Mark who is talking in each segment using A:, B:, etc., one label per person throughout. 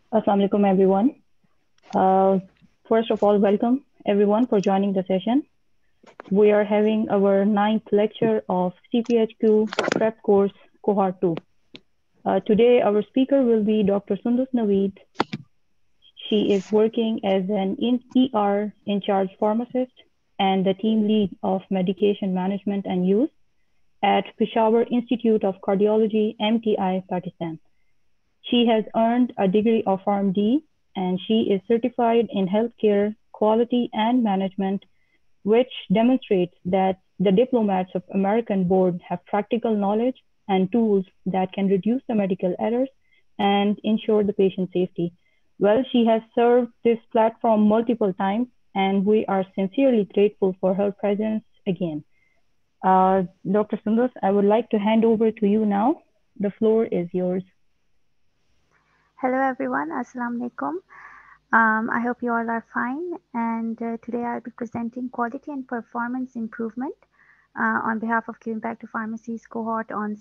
A: Assalamu alaikum, everyone. Uh, First of all, welcome everyone for joining the session. We are having our ninth lecture of CPHQ Prep Course Cohort 2. Today, our speaker will be Dr. Sundus Naveed. She is working as an ER in charge pharmacist and the team lead of medication management and use at Peshawar Institute of Cardiology, MTI, Pakistan. She has earned a degree of PharmD and she is certified in healthcare quality and management, which demonstrates that the diplomats of American board have practical knowledge and tools that can reduce the medical errors and ensure the patient safety. Well, she has served this platform multiple times, and we are sincerely grateful for her presence again. Dr. Sundus, I would like to hand over to you now. The floor is yours.
B: Hello everyone, Assalamu alaikum. I hope you all are fine. And today I'll be presenting quality and performance improvement on behalf of Giving Back to Pharmacies cohort on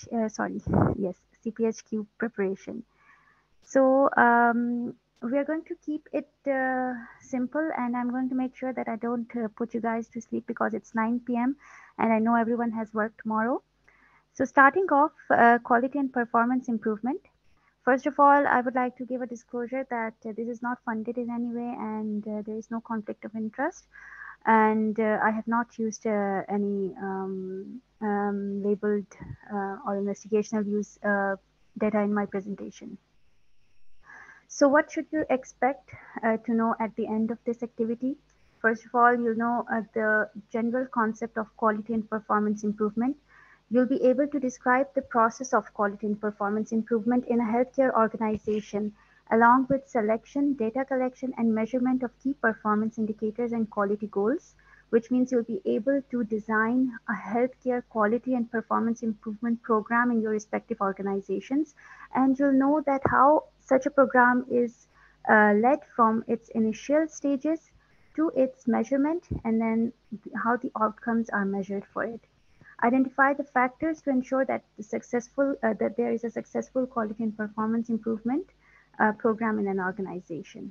B: CPHQ preparation. So we are going to keep it simple, and I'm going to make sure that I don't put you guys to sleep because it's 9 p.m. and I know everyone has work tomorrow. So starting off, quality and performance improvement. First of all, I would like to give a disclosure that this is not funded in any way and there is no conflict of interest. And I have not used any labeled or investigational use data in my presentation. So what should you expect to know at the end of this activity? First of all, you'll know the general concept of quality and performance improvement. You'll be able to describe the process of quality and performance improvement in a healthcare organization, along with selection, data collection, and measurement of key performance indicators and quality goals, which means you'll be able to design a healthcare quality and performance improvement program in your respective organizations. And you'll know that how such a program is led from its initial stages to its measurement, and then how the outcomes are measured for it. Identify the factors to ensure that there is a successful quality and performance improvement program in an organization.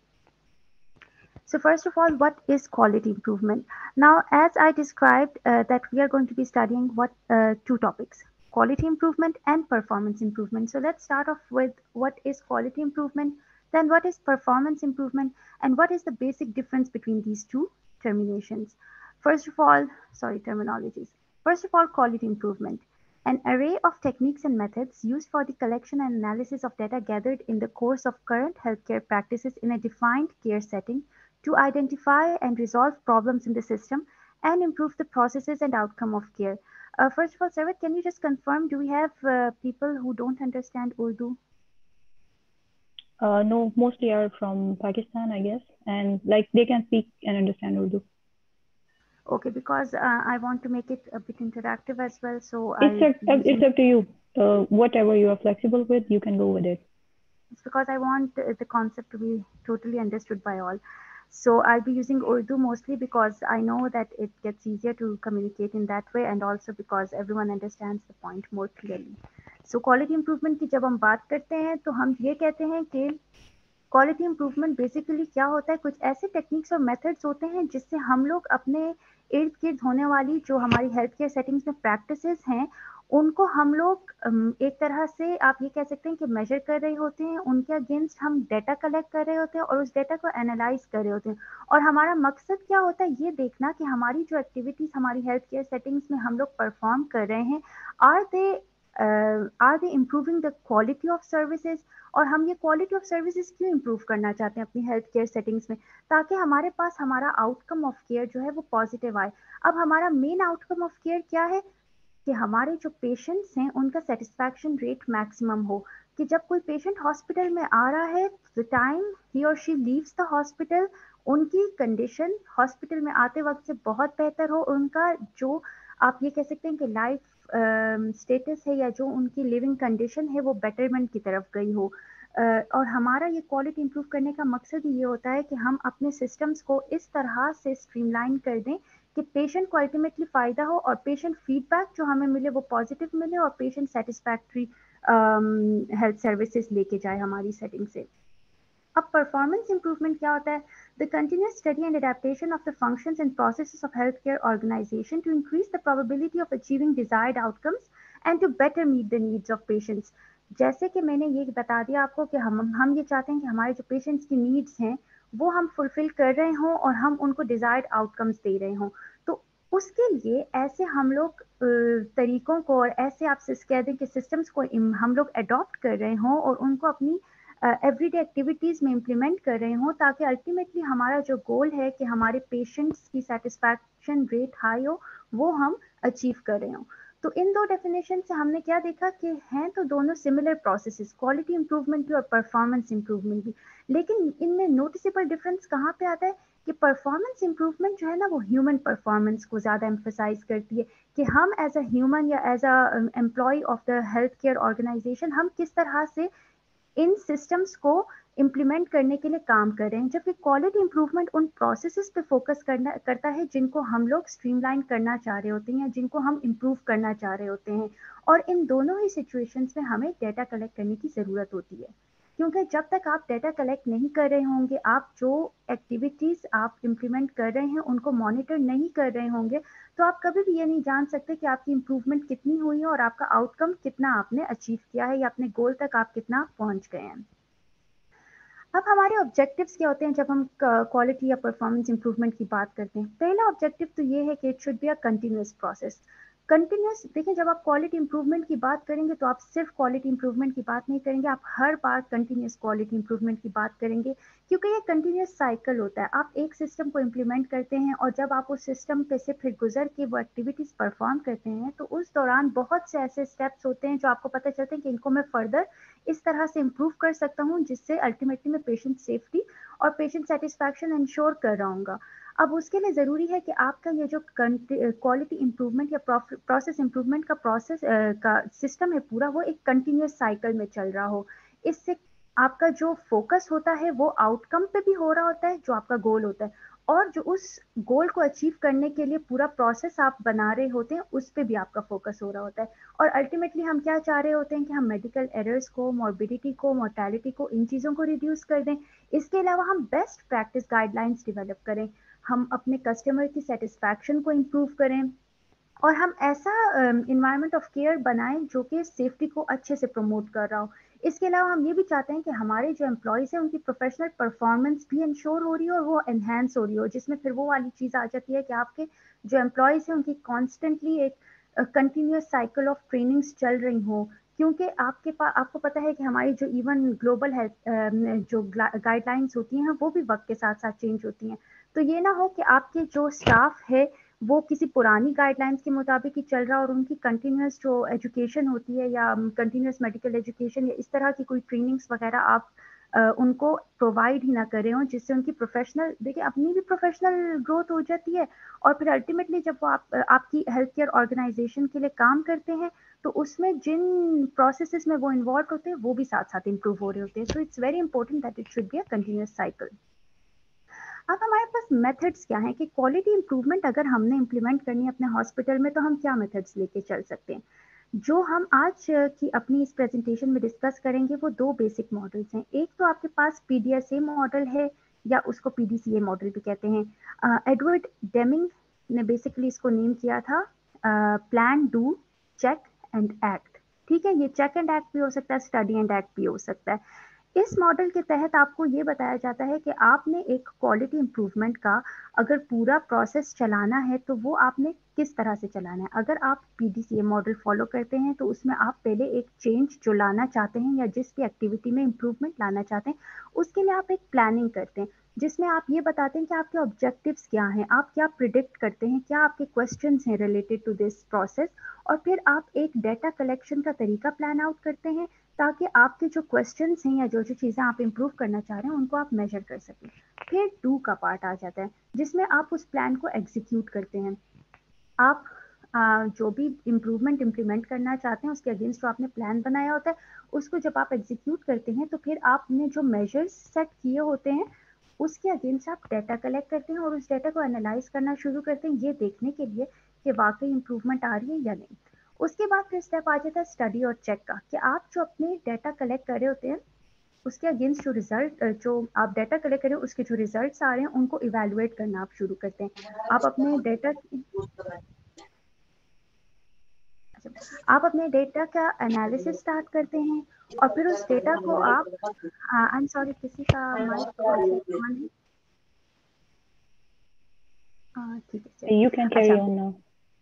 B: So first of all, what is quality improvement? Now, as I described, that we are going to be studying two topics: quality improvement and performance improvement. So let's start off with what is quality improvement, then what is performance improvement, and what is the basic difference between these two terminations. Terminologies. First of all, quality improvement. An array of techniques and methods used for the collection and analysis of data gathered in the course of current healthcare practices in a defined care setting to identify and resolve problems in the system and improve the processes and outcome of care. First of all, Sarvat, can you just confirm, do we have people who don't understand Urdu?
A: No, mostly are from Pakistan, I guess, and like they can speak and understand Urdu.
B: Okay, because I want to make it a bit interactive as well, so
A: It's up to you. Whatever you are flexible with, you can go with it.
B: It's because I want the concept to be totally understood by all. So I'll be using Urdu mostly because I know that it gets easier to communicate in that way, and also because everyone understands the point more clearly. So quality improvement की जब हम बात करते हैं तो हम ये कहते हैं कि क्वालिटी इंप्रूवमेंट बेसिकली क्या होता है, कुछ ऐसे टेक्निक्स और मेथड्स होते हैं जिससे हम लोग अपने इर्द गिर्द होने वाली जो हमारी हेल्थ केयर सेटिंग्स में प्रैक्टिसेस हैं उनको हम लोग एक तरह से आप ये कह सकते हैं कि मेजर कर रहे होते हैं, उनके अगेंस्ट हम डेटा कलेक्ट कर रहे होते हैं और उस डेटा को एनालाइज कर रहे होते हैं। और हमारा मकसद क्या होता है, ये देखना कि हमारी जो एक्टिविटीज हमारी हेल्थ केयर सेटिंग्स में हम लोग परफॉर्म कर रहे हैं, are they improving the quality of services, और हम ये क्वालिटी ऑफ सर्विसेज क्यों इम्प्रूव करना चाहते हैं अपनी हेल्थ केयर सेटिंग्स में, ताकि हमारे पास हमारा आउटकम ऑफ केयर जो है वो पॉजिटिव आए। अब हमारा मेन आउटकम ऑफ केयर क्या है कि हमारे जो पेशेंट्स हैं उनका सेटिस्फैक्शन रेट मैक्सिमम हो, कि जब कोई पेशेंट हॉस्पिटल में आ रहा है, द टाइम ही और शी लीव्स द हॉस्पिटल, उनकी कंडीशन हॉस्पिटल में आते वक्त से बहुत बेहतर हो, उनका जो आप ये कह सकते हैं कि लाइफ स्टेटस है या जो उनकी लिविंग कंडीशन है वो बेटरमेंट की तरफ गई हो। और हमारा ये क्वालिटी इंप्रूव करने का मकसद ही ये होता है कि हम अपने सिस्टम्स को इस तरह से स्ट्रीमलाइन कर दें कि पेशेंट को अल्टीमेटली फ़ायदा हो और पेशेंट फीडबैक जो हमें मिले वो पॉजिटिव मिले और पेशेंट सेटिस्फैक्ट्री हेल्थ सर्विसेज लेके जाए हमारी सेटिंग से। अब परफॉर्मेंस इंप्रूवमेंट क्या होता है? The continuous study and adaptation of the functions and processes of health care organisation to increase the probability of achieving desired outcomes and to better meet the needs of patients. जैसे कि मैंने ये बता दिया आपको कि हम ये चाहते हैं कि हमारे जो पेशेंट्स की नीड्स हैं वो हम फुलफिल कर रहे हों और हम उनको डिजायर्ड आउटकम्स दे रहे हों। तो उसके लिए ऐसे हम लोग तरीकों को और ऐसे आप कह दें कि सिस्टम्स को हम लोग अडॉप्ट कर रहे हों और उनको अपनी एवरीडे एक्टिविटीज में इम्प्लीमेंट कर रहे हों, ताकि अल्टीमेटली हमारा जो गोल है कि हमारे पेशेंट्स की सेटिस्फैक्शन रेट हाई हो, वो हम अचीव कर रहे हों। तो इन दो डेफिनेशन से हमने क्या देखा कि हैं तो दोनों सिमिलर प्रोसेसेस, क्वालिटी इंप्रूवमेंट भी और परफॉर्मेंस इंप्रूवमेंट भी, लेकिन इनमें नोटिसेबल डिफरेंस कहाँ पे आता है कि परफॉर्मेंस इंप्रूवमेंट जो है ना वो ह्यूमन परफॉर्मेंस को ज़्यादा एम्फोसाइज करती है, कि हम एज अ ह्यूमन या as a employee of the health care organisation हम किस तरह से इन सिस्टम्स को इम्प्लीमेंट करने के लिए काम कर रहे हैं, जबकि क्वालिटी इंप्रूवमेंट उन प्रोसेसेस पे फोकस करता है जिनको हम लोग स्ट्रीमलाइन करना चाह रहे होते हैं या जिनको हम इम्प्रूव करना चाह रहे होते हैं। और इन दोनों ही सिचुएशंस में हमें डेटा कलेक्ट करने की ज़रूरत होती है, क्योंकि जब तक आप डेटा कलेक्ट नहीं कर रहे होंगे, आप जो एक्टिविटीज़ आप इम्प्लीमेंट कर रहे हैं उनको मॉनिटर नहीं कर रहे होंगे, तो आप कभी भी ये नहीं जान सकते कि आपकी इम्प्रूवमेंट कितनी हुई है और आपका आउटकम कितना आपने अचीव किया है या अपने गोल तक आप कितना पहुंच गए हैं। अब हमारे ऑब्जेक्टिव्स क्या होते हैं जब हम क्वालिटी या परफॉर्मेंस इंप्रूवमेंट की बात करते हैं? पहला ऑब्जेक्टिव तो ये है कि it should be a continuous process. Continuous, देखिए जब आप क्वालिटी इंप्रूवमेंट की बात करेंगे तो आप सिर्फ क्वालिटी इंप्रूवमेंट की बात नहीं करेंगे, आप हर बार कंटिन्यूअस क्वालिटी इंप्रूवमेंट की बात करेंगे, क्योंकि ये कंटिन्यूअस साइकिल होता है। आप एक सिस्टम को इम्प्लीमेंट करते हैं और जब आप उस सिस्टम पे से फिर गुजर के वो एक्टिविटीज परफॉर्म करते हैं तो उस दौरान बहुत से ऐसे स्टेप्स होते हैं जो आपको पता चलते हैं कि इनको मैं फर्दर इस तरह से इम्प्रूव कर सकता हूँ जिससे अल्टीमेटली मैं पेशेंट सेफ्टी और पेशेंट सेटिस्फैक्शन इंश्योर कर रहा हूँ। अब उसके लिए ज़रूरी है कि आपका ये जो क्वालिटी इंप्रूवमेंट या प्रोसेस इंप्रूवमेंट का प्रोसेस का सिस्टम है पूरा, वो एक कंटिन्यूस साइकिल में चल रहा हो। इससे आपका जो फोकस होता है वो आउटकम पे भी हो रहा होता है, जो आपका गोल होता है, और जो उस गोल को अचीव करने के लिए पूरा प्रोसेस आप बना रहे होते हैं उस पे भी आपका फोकस हो रहा होता है। और अल्टीमेटली हम क्या चाह रहे होते हैं कि हम मेडिकल एरर्स को, मॉर्बिडिटी को, मोर्टेलिटी को, इन चीज़ों को रिड्यूस कर दें। इसके अलावा हम बेस्ट प्रैक्टिस गाइडलाइंस डेवलप करें, हम अपने कस्टमर की सेटिस्फैक्शन को इम्प्रूव करें, और हम ऐसा इन्वायरमेंट ऑफ केयर बनाएं जो कि सेफ्टी को अच्छे से प्रमोट कर रहा हो। इसके अलावा हम ये भी चाहते हैं कि हमारे जो एम्प्लॉयज़ हैं उनकी प्रोफेशनल परफॉर्मेंस भी इंश्योर हो रही हो और वो एनहेंस हो रही हो, जिसमें फिर वो वाली चीज़ आ जाती है कि आपके जो एम्प्लॉयज़ हैं उनकी कॉन्स्टेंटली एक कंटिन्यूस साइकिल ऑफ ट्रेनिंग्स चल रही हो, क्योंकि आपके पास आपको पता है कि हमारी जो इवन ग्लोबल हेल्थ जो गाइडलाइंस होती हैं वो भी वक्त के साथ साथ चेंज होती हैं। तो ये ना हो कि आपके जो स्टाफ है वो किसी पुरानी गाइडलाइंस के मुताबिक ही चल रहा और उनकी कंटिन्यूस जो एजुकेशन होती है या कंटिन्यूस मेडिकल एजुकेशन या इस तरह की कोई ट्रेनिंग्स वगैरह आप उनको प्रोवाइड ही ना करें हो, जिससे उनकी प्रोफेशनल, देखिए अपनी भी प्रोफेशनल ग्रोथ हो जाती है और फिर अल्टीमेटली जब वो आपकी हेल्थ केयर ऑर्गेनाइजेशन के लिए काम करते हैं तो उसमें जिन प्रोसेसेस में वो इन्वॉल्व होते हैं वो भी साथ साथ इम्प्रूव हो रहे होते हैं। So it's very important that it should be a continuous cycle. अब हमारे पास मेथड्स क्या हैं कि क्वालिटी इंप्रूवमेंट अगर हमने इम्प्लीमेंट करनी है अपने हॉस्पिटल में तो हम क्या मेथड्स लेके चल सकते हैं। जो हम आज की अपनी इस प्रेजेंटेशन में डिस्कस करेंगे वो दो बेसिक मॉडल्स हैं। एक तो आपके पास पीडीएसए मॉडल है या उसको पीडीसीए मॉडल भी कहते हैं। एडवर्ड डेमिंग ने बेसिकली इसको नेम किया था plan, do, check and act. ठीक है, ये चेक एंड एक्ट भी हो सकता है, स्टडी एंड एक्ट भी हो सकता है। इस मॉडल के तहत आपको ये बताया जाता है कि आपने एक क्वालिटी इंप्रूवमेंट का अगर पूरा प्रोसेस चलाना है तो वो आपने किस तरह से चलाना है। अगर आप पीडीसीए मॉडल फॉलो करते हैं तो उसमें आप पहले एक चेंज जो लाना चाहते हैं या जिस भी एक्टिविटी में इंप्रूवमेंट लाना चाहते हैं उसके लिए आप एक प्लानिंग करते हैं, जिसमें आप ये बताते हैं कि आपके ऑब्जेक्टिव्स क्या हैं, आप क्या प्रिडिक्ट करते हैं, क्या आपके क्वेश्चंस हैं रिलेटेड टू दिस प्रोसेस, और फिर आप एक डेटा कलेक्शन का तरीका प्लान आउट करते हैं ताकि आपके जो क्वेश्चंस हैं या जो जो चीज़ें आप इम्प्रूव करना चाह रहे हैं उनको आप मेजर कर सकें। फिर डू का पार्ट आ जाता है जिसमें आप उस प्लान को एग्जीक्यूट करते हैं। आप जो भी इम्प्रूवमेंट इम्प्लीमेंट करना चाहते हैं उसके अगेंस्ट जो आपने प्लान बनाया होता है उसको जब आप एग्जीक्यूट करते हैं तो फिर आपने जो मेजर्स सेट किए होते हैं उसके अगेंस्ट आप डेटा कलेक्ट करते हैं और उस डेटा को एनालाइज करना शुरू करते हैं ये देखने के लिए कि वाकई इम्प्रूवमेंट आ रही है या नहीं। उसके बाद फिर स्टेप आ जाता है स्टडी और चेक का, कि आप जो अपने डेटा कलेक्ट कर रहे होते हैं उसके अगेंस्ट जो रिजल्ट जो आप डाटा कलेक्ट करें उसके जो रिजल्ट्स आ रहे हैं उनको इवेलुएट करना आप शुरू करते हैं। आप अपने डेटा का एनालिसिस स्टार्ट करते हैं और फिर उस डेटा को आप आई एम सॉरी, किसी का माइक थोड़ा सा ऑन है। ठीक है चलिए।
A: You can carry on now.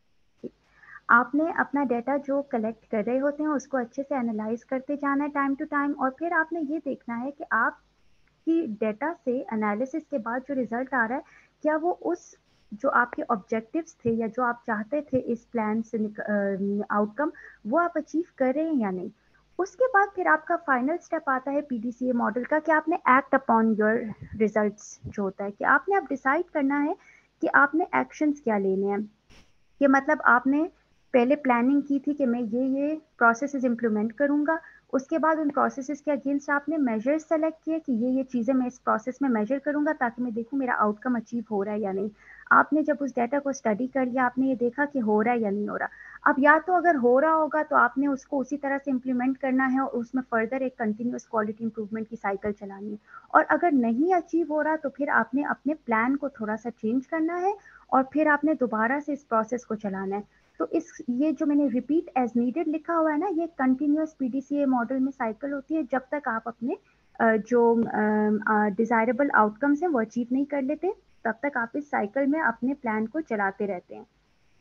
B: आपने अपना डेटा जो कलेक्ट कर रहे होते हैं उसको अच्छे से एनालाइज करते जाना है टाइम टू टाइम, और फिर आपने ये देखना है कि आपकी डेटा से एनालिसिस के बाद जो रिजल्ट आ रहा है क्या वो उस जो आपके ऑब्जेक्टिव्स थे या जो आप चाहते थे इस प्लान से आउटकम वो आप अचीव कर रहे हैं या नहीं। उसके बाद फिर आपका फाइनल स्टेप आता है पीडीसीए मॉडल का कि आपने एक्ट अपॉन योर रिजल्ट्स जो होता है कि आपने अब डिसाइड करना है कि आपने एक्शंस क्या लेने हैं। कि मतलब आपने पहले प्लानिंग की थी कि मैं ये प्रोसेसेस इम्प्लीमेंट करूंगा, उसके बाद उन प्रोसेसेस के अगेंस्ट आपने मेजर्स सेलेक्ट किए कि ये चीज़ें मैं इस प्रोसेस में मेजर करूंगा ताकि मैं देखूं मेरा आउटकम अचीव हो रहा है या नहीं। आपने जब उस डाटा को स्टडी कर लिया, आपने ये देखा कि हो रहा है या नहीं हो रहा। अब या तो अगर हो रहा होगा तो आपने उसको उसी तरह से इम्प्लीमेंट करना है और उसमें फर्दर एक कंटिन्यूस क्वालिटी इंप्रूवमेंट की साइकिल चलानी है। और अगर नहीं अचीव हो रहा तो फिर आपने अपने प्लान को थोड़ा सा चेंज करना है और फिर आपने दोबारा से इस प्रोसेस को चलाना है। तो इस ये जो मैंने रिपीट एज नीडेड लिखा हुआ है ना, ये कंटिन्यूअस पीडीसीए मॉडल में साइकिल होती है जब तक आप अपने जो डिजायरेबल आउटकम्स हैं वो अचीव नहीं कर लेते, तब तक आप इस साइकिल में अपने प्लान को चलाते रहते हैं।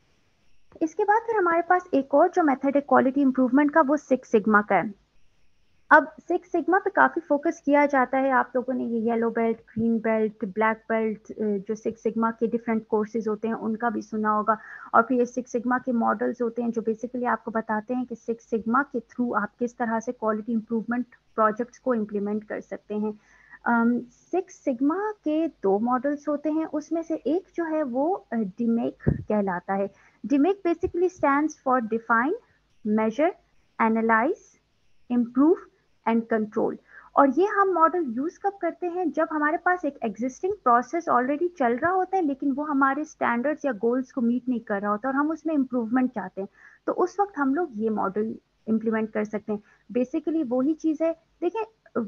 B: इसके बाद फिर हमारे पास एक और जो मेथड है क्वालिटी इंप्रूवमेंट का, वो सिक्स सिग्मा का है। अब सिक्स सिग्मा पे काफ़ी फोकस किया जाता है। आप लोगों ने ये yellow belt, green belt, black belt, जो सिक्स सिग्मा के डिफरेंट कोर्सेज होते हैं उनका भी सुना होगा। और फिर ये सिक्स सिग्मा के मॉडल्स होते हैं जो बेसिकली आपको बताते हैं कि सिक्स सिग्मा के थ्रू आप किस तरह से क्वालिटी इंप्रूवमेंट प्रोजेक्ट्स को इम्प्लीमेंट कर सकते हैं। सिक्स सिग्मा के दो मॉडल्स होते हैं, उसमें से एक जो है वो डिमेक कहलाता है। DMAIC basically stands for define, measure, analyse, improve and control. और ये हम मॉडल यूज कब करते हैं, जब हमारे पास एक एग्जिस्टिंग प्रोसेस ऑलरेडी चल रहा होता है लेकिन वो हमारे स्टैंडर्ड्स या गोल्स को मीट नहीं कर रहा होता और हम उसमें इम्प्रूवमेंट चाहते हैं, तो उस वक्त हम लोग ये मॉडल इम्प्लीमेंट कर सकते हैं। बेसिकली वही चीज है। देखिए,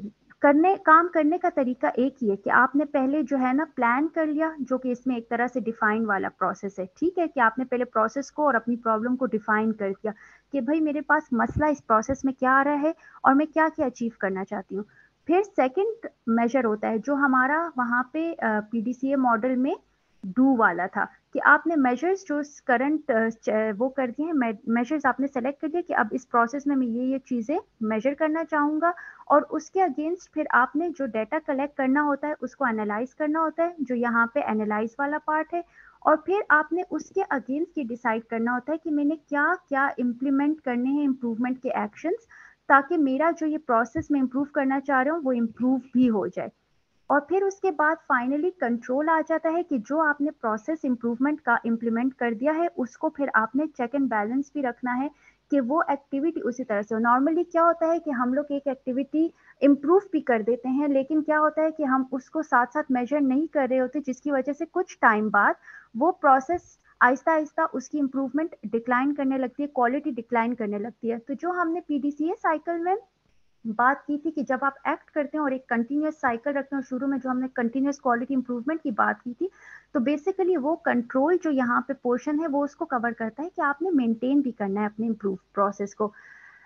B: काम करने का तरीका एक ही है कि आपने पहले जो है ना प्लान कर लिया, जो कि इसमें एक तरह से डिफाइन वाला प्रोसेस है। ठीक है कि आपने पहले प्रोसेस को और अपनी प्रॉब्लम को डिफाइन कर दिया कि भाई मेरे पास मसला इस प्रोसेस में क्या आ रहा है और मैं क्या क्या अचीव करना चाहती हूँ। फिर सेकंड मेजर होता है जो हमारा वहाँ पे पीडीसीए मॉडल में डू वाला था कि आपने मेजर्स जो करंट वो कर दिए हैं, मेजर्स आपने सेलेक्ट कर दिया कि अब इस प्रोसेस में मैं ये चीज़ें मेजर करना चाहूँगा, और उसके अगेंस्ट फिर आपने जो डाटा कलेक्ट करना होता है उसको एनालाइज करना होता है, जो यहाँ पे एनालाइज वाला पार्ट है। और फिर आपने उसके अगेंस्ट ये डिसाइड करना होता है कि मैंने क्या क्या इम्प्लीमेंट करने हैं इम्प्रूवमेंट के एक्शंस, ताकि मेरा जो ये प्रोसेस में इम्प्रूव करना चाह रहा हूँ वो इम्प्रूव भी हो जाए। और फिर उसके बाद फाइनली कंट्रोल आ जाता है कि जो आपने प्रोसेस इंप्रूवमेंट का इम्प्लीमेंट कर दिया है उसको फिर आपने चेक एंड बैलेंस भी रखना है कि वो एक्टिविटी उसी तरह से हो। नॉर्मली क्या होता है कि हम लोग एक एक्टिविटी इम्प्रूव भी कर देते हैं लेकिन क्या होता है कि हम उसको साथ साथ मेजर नहीं कर रहे होते, जिसकी वजह से कुछ टाइम बाद वो प्रोसेस आहिस्ता आहिस्ता उसकी इंप्रूवमेंट डिक्लाइन करने लगती है, क्वालिटी डिक्लाइन करने लगती है। तो जो हमने पीडीसीए साइकिल में बात की थी कि जब आप एक्ट करते हैं और एक कंटिन्यूस साइकिल रखते हैं, और शुरू में जो हमने कंटिन्यूस क्वालिटी इंप्रूवमेंट की बात की थी, तो बेसिकली वो कंट्रोल जो यहाँ पे पोर्शन है वो उसको कवर करता है कि आपने मेंटेन भी करना है अपने इम्प्रूव प्रोसेस को।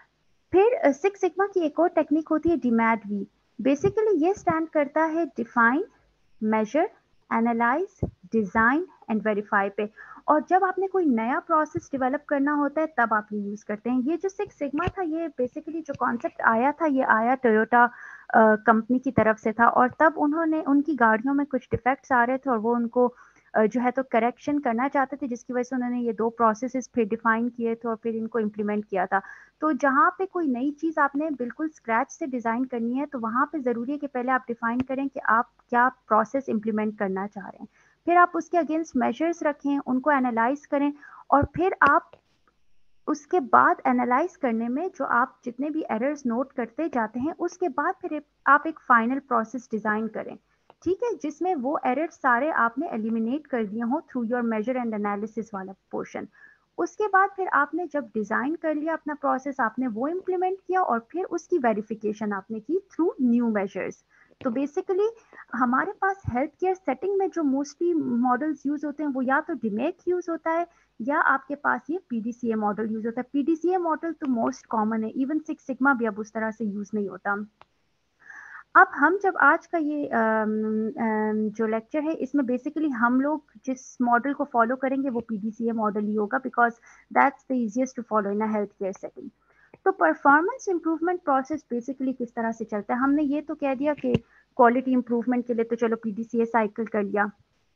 B: फिर सिक्स सिग्मा की एक और टेक्निक होती है डिमैट वी। बेसिकली ये स्टैंड करता है define, measure, analyse, design and verify पे। और जब आपने कोई नया प्रोसेस डेवलप करना होता है तब आप ये यूज करते हैं। ये जो सिक्स सिग्मा था, ये बेसिकली जो कॉन्सेप्ट आया था ये आया टोयोटा कंपनी की तरफ से था, और तब उन्होंने उनकी गाड़ियों में कुछ डिफेक्ट्स आ रहे थे और वो उनको जो है तो करेक्शन करना चाहते थे, जिसकी वजह से उन्होंने ये दो प्रोसेसेस फिर डिफाइन किए थे और फिर इनको इम्प्लीमेंट किया था। तो जहाँ पे कोई नई चीज़ आपने बिल्कुल स्क्रैच से डिज़ाइन करनी है तो वहाँ पे ज़रूरी है कि पहले आप डिफाइन करें कि आप क्या प्रोसेस इम्प्लीमेंट करना चाह रहे हैं। फिर आप उसके अगेंस्ट मेजर्स रखें, उनको एनालाइज करें, और फिर आप उसके बाद एनालाइज करने में जो आप जितने भी एरर्स नोट करते जाते हैं उसके बाद फिर आप एक फाइनल प्रोसेस डिज़ाइन करें। ठीक है, जिसमें वो एरर्स सारे आपने एलिमिनेट कर दिए हों through your measure and analysis वाला पोर्शन। उसके बाद फिर आपने जब डिज़ाइन कर लिया अपना प्रोसेस, आपने वो इम्प्लीमेंट किया और फिर उसकी वेरिफिकेशन आपने की थ्रू न्यू मेजर्स। तो बेसिकली हमारे पास हेल्थ केयर सेटिंग में जो मोस्टली मॉडल्स यूज होते हैं वो या तो डिमेक यूज होता है या आपके पास ये पीडीसीए मॉडल यूज होता है। पीडीसीए मॉडल तो मोस्ट कॉमन है, इवन सिक्स सिग्मा भी अब उस तरह से यूज नहीं होता। अब हम जब आज का ये जो लेक्चर है इसमें बेसिकली हम लोग जिस मॉडल को फॉलो करेंगे वो पीडीसीए मॉडल ही होगा, because that's the easiest to follow in a health care setting. तो परफॉर्मेंस इंप्रूवमेंट प्रोसेस बेसिकली किस तरह से चलता है, हमने ये तो कह दिया कि क्वालिटी इंप्रूवमेंट के लिए तो चलो पीडीसीए साइकिल कर लिया।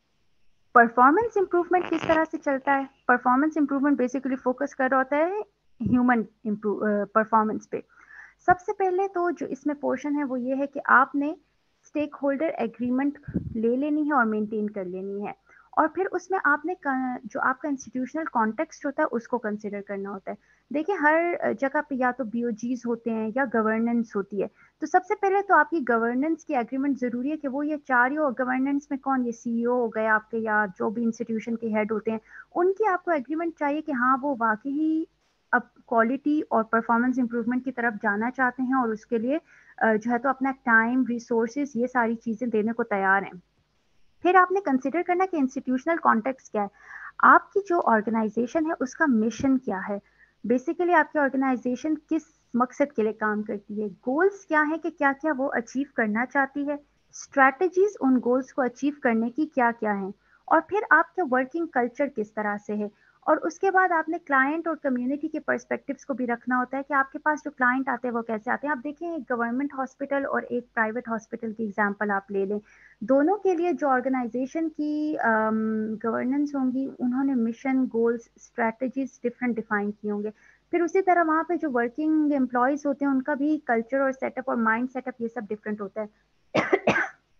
B: परफॉर्मेंस इंप्रूवमेंट किस तरह से चलता है, परफॉर्मेंस इंप्रूवमेंट बेसिकली फोकस कर रहा होता है ह्यूमन परफॉर्मेंस पे। सबसे पहले तो जो इसमें पोर्शन है वो ये है कि आपने स्टेक होल्डर एग्रीमेंट ले लेनी है और मेंटेन कर लेनी है, और फिर उसमें आपने जो आपका इंस्टीट्यूशनल कॉन्टेक्स्ट होता है उसको कंसिडर करना होता है। देखिए हर जगह पे या तो बीओजीज होते हैं या गवर्नेंस होती है। तो सबसे पहले तो आपकी गवर्नेंस की एग्रीमेंट जरूरी है कि वो ये चार ही हो। गवर्नेंस में कौन, ये सीईओ हो गए आपके या जो भी इंस्टीट्यूशन के हेड होते हैं, उनकी आपको एग्रीमेंट चाहिए कि हाँ वो वाकई अब क्वालिटी और परफॉर्मेंस इंप्रूवमेंट की तरफ जाना चाहते हैं और उसके लिए जो है तो अपना टाइम रिसोर्सेज ये सारी चीजें देने को तैयार हैं। फिर आपने कंसिडर करना कि इंस्टीट्यूशनल कॉन्टेक्स्ट क्या है, आपकी जो ऑर्गेनाइजेशन है उसका मिशन क्या है, बेसिकली आपकी ऑर्गेनाइजेशन किस मकसद के लिए काम करती है, गोल्स क्या है कि क्या क्या वो अचीव करना चाहती है, स्ट्रैटेजीज उन गोल्स को अचीव करने की क्या क्या है, और फिर आपका वर्किंग कल्चर किस तरह से है। और उसके बाद आपने क्लाइंट और कम्युनिटी के पर्सपेक्टिव्स को भी रखना होता है कि आपके पास जो क्लाइंट आते हैं वो कैसे आते हैं। आप देखें एक गवर्नमेंट हॉस्पिटल और एक प्राइवेट हॉस्पिटल की एग्जांपल आप ले लें, दोनों के लिए जो ऑर्गेनाइजेशन की गवर्नेंस होंगी उन्होंने mission goals strategies different define किए होंगे। फिर उसी तरह वहाँ पे जो वर्किंग एम्प्लॉयज होते हैं उनका भी कल्चर और सेटअप और माइंड सेटअप ये सब डिफरेंट होता है।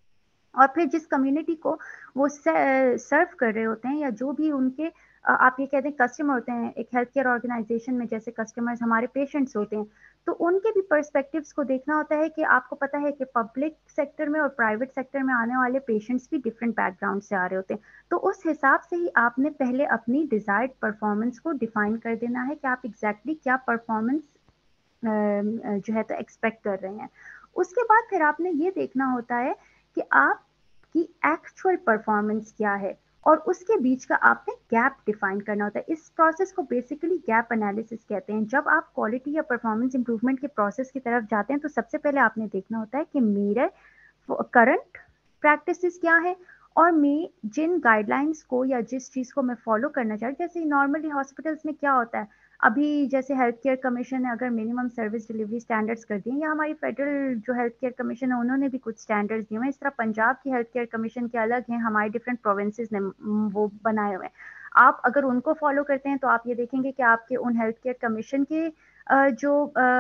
B: और फिर जिस कम्युनिटी को वो सर्व कर रहे होते हैं या जो भी उनके आप ये कहते हैं कस्टमर होते हैं एक हेल्थ केयर ऑर्गेनाइजेशन में, जैसे कस्टमर्स हमारे पेशेंट्स होते हैं, तो उनके भी पर्सपेक्टिव्स को देखना होता है कि आपको पता है कि पब्लिक सेक्टर में और प्राइवेट सेक्टर में आने वाले पेशेंट्स भी डिफरेंट बैकग्राउंड से आ रहे होते हैं। तो उस हिसाब से ही आपने पहले अपनी डिजायर्ड परफॉर्मेंस को डिफाइन कर देना है कि आप एग्जैक्टली क्या परफॉर्मेंस जो है तो एक्सपेक्ट कर रहे हैं। उसके बाद फिर आपने ये देखना होता है कि आपकी एक्चुअल परफॉर्मेंस क्या है और उसके बीच का आपने गैप डिफाइन करना होता है। इस प्रोसेस को बेसिकली गैप एनालिसिस कहते हैं। जब आप क्वालिटी या परफॉर्मेंस इंप्रूवमेंट के प्रोसेस की तरफ जाते हैं तो सबसे पहले आपने देखना होता है कि मेरे करंट प्रैक्टिसेस क्या है और मैं जिन गाइडलाइंस को या जिस चीज़ को मैं फॉलो करना चाहती हूँ। जैसे नॉर्मली हॉस्पिटल्स में क्या होता है, अभी जैसे हेल्थ केयर कमीशन ने अगर मिनिमम सर्विस डिलीवरी स्टैंडर्ड्स कर दिए, या हमारी फेडरल जो हेल्थ केयर कमीशन है उन्होंने भी कुछ स्टैंडर्ड्स दिए हैं। इस तरह पंजाब की हेल्थ केयर कमीशन के अलग हैं, हमारे डिफरेंट प्रोविंसेस ने वो बनाए हुए हैं। आप अगर उनको फॉलो करते हैं तो आप ये देखेंगे कि आपके उन हेल्थ केयर कमीशन के जो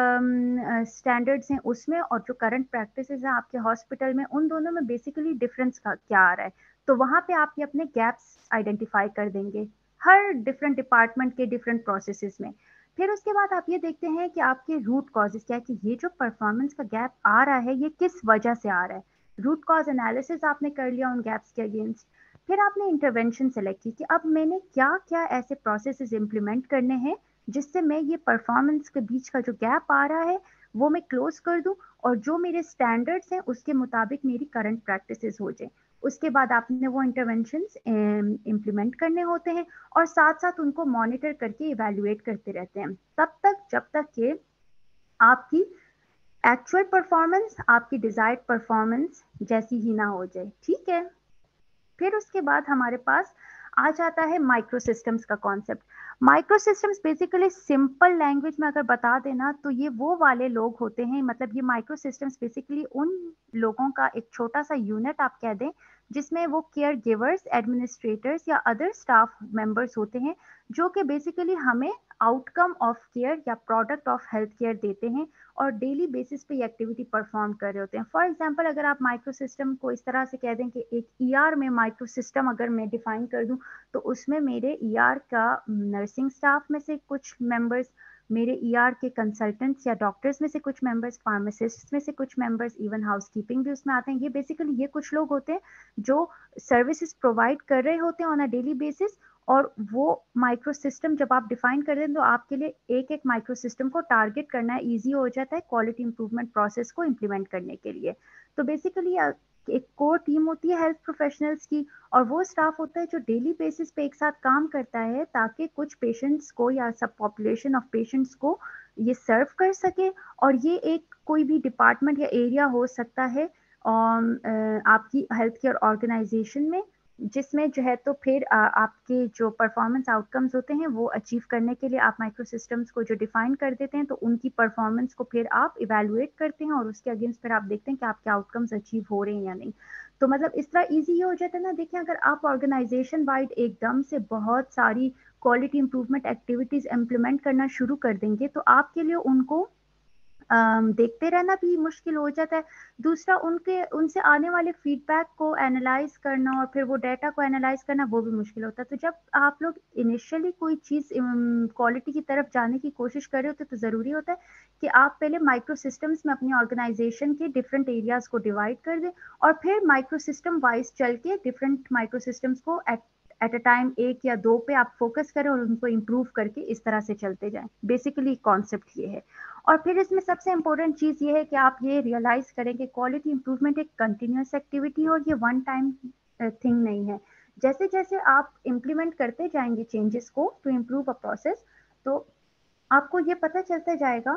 B: स्टैंडर्ड्स हैं उसमें और जो करंट प्रैक्टिसेस हैं आपके हॉस्पिटल में, उन दोनों में बेसिकली डिफरेंस का क्या आ रहा है। तो वहाँ पे आप ये अपने गैप्स आइडेंटिफाई कर देंगे हर डिफरेंट डिपार्टमेंट के डिफरेंट प्रोसेसेस में। फिर उसके बाद आप ये देखते हैं कि आपके रूट कॉजेज क्या है, कि ये जो परफॉर्मेंस का गैप आ रहा है ये किस वजह से आ रहा है। रूट कॉज एनालिसिस आपने कर लिया उन गैप्स के अगेंस्ट। फिर आपने इंटरवेंशन सेलेक्ट की कि अब मैंने क्या क्या ऐसे प्रोसेसेस इंप्लीमेंट करने हैं जिससे मैं ये परफॉर्मेंस के बीच का जो गैप आ रहा है वो मैं क्लोज कर दूं और जो मेरे स्टैंडर्ड्स हैं उसके मुताबिक मेरी करंट प्रैक्टिसेस हो जाए। उसके बाद आपने वो इंटरवेंशंस इम्प्लीमेंट करने होते हैं और साथ साथ उनको मॉनिटर करके इवेल्युएट करते रहते हैं तब तक जब तक कि आपकी एक्चुअल परफॉर्मेंस आपकी डिजायर्ड परफॉर्मेंस जैसी ही ना हो जाए। ठीक है, फिर उसके बाद हमारे पास आ जाता है माइक्रो सिस्टम्स का concept. Micro systems basically simple language में अगर बता देना तो ये वो वाले लोग होते हैं, मतलब ये माइक्रो सिस्टम्स बेसिकली उन लोगों का एक छोटा सा यूनिट आप कह दें जिसमें वो केयर गिवर्स, एडमिनिस्ट्रेटर्स या अदर स्टाफ मेंबर्स होते हैं जो कि बेसिकली हमें आउटकम ऑफ केयर या प्रोडक्ट ऑफ हेल्थ केयर देते हैं और डेली बेसिस पे ये एक्टिविटी परफॉर्म कर रहे होते हैं। फॉर एग्जांपल अगर आप माइक्रो सिस्टम को इस तरह से कह दें कि एक ईआर में माइक्रो सिस्टम अगर मैं डिफाइन कर दूं तो उसमें मेरे ईआर का नर्सिंग स्टाफ में से कुछ मेंबर्स, मेरे ईआर के कंसल्टेंट्स या डॉक्टर्स में से कुछ मेंबर्स, फार्मासिस्ट में से कुछ मेंबर्स, इवन हाउसकीपिंग भी उसमें आते हैं। ये बेसिकली ये कुछ लोग होते हैं जो सर्विसेज प्रोवाइड कर रहे होते हैं ऑन अ डेली बेसिस और वो माइक्रो सिस्टम जब आप डिफाइन कर दें तो आपके लिए एक एक माइक्रो सिस्टम को टारगेट करना ईजी हो जाता है क्वालिटी इंप्रूवमेंट प्रोसेस को इम्प्लीमेंट करने के लिए। तो बेसिकली एक कोर टीम होती है हेल्थ प्रोफेशनल्स की, और वो स्टाफ होता है जो डेली बेसिस पे एक साथ काम करता है ताकि कुछ पेशेंट्स को या सब पॉपुलेशन ऑफ पेशेंट्स को ये सर्व कर सके। और ये एक कोई भी डिपार्टमेंट या एरिया हो सकता है आपकी हेल्थ केयर ऑर्गेनाइजेशन में, जिसमें जो है तो फिर आपके जो परफॉर्मेंस आउटकम्स होते हैं वो अचीव करने के लिए आप माइक्रो सिस्टम्स को जो डिफाइन कर देते हैं, तो उनकी परफॉर्मेंस को फिर आप इवेलुएट करते हैं और उसके अगेंस्ट फिर आप देखते हैं कि आपके आउटकम्स अचीव हो रहे हैं या नहीं। तो मतलब इस तरह ईजी हो जाता है ना। देखिए अगर आप ऑर्गेनाइजेशन वाइड एकदम से बहुत सारी क्वालिटी इंप्रूवमेंट एक्टिविटीज इम्प्लीमेंट करना शुरू कर देंगे तो आपके लिए उनको देखते रहना भी मुश्किल हो जाता है। दूसरा उनके उनसे आने वाले फीडबैक को एनालाइज करना और फिर वो डेटा को एनालाइज करना वो भी मुश्किल होता है। तो जब आप लोग इनिशियली कोई चीज़ क्वालिटी की तरफ जाने की कोशिश कर रहे होते तो ज़रूरी होता है कि आप पहले माइक्रो सिस्टम्स में अपनी ऑर्गेनाइजेशन के डिफरेंट एरियाज को डिवाइड कर दें और फिर माइक्रो सिस्टम वाइज चल के डिफरेंट माइक्रो सिस्टम्स को एट अ टाइम एक या दो पे आप फोकस करें और उनको इम्प्रूव करके इस तरह से चलते जाएं। बेसिकली कॉन्सेप्ट ये है। और फिर इसमें सबसे इंपॉर्टेंट चीज़ ये है कि आप ये रियलाइज करें कि क्वालिटी इंप्रूवमेंट एक कंटिन्यूस एक्टिविटी और ये वन टाइम थिंग नहीं है। जैसे जैसे आप इम्प्लीमेंट करते जाएंगे चेंजेस को टू इम्प्रूव अ प्रोसेस, तो आपको ये पता चलता जाएगा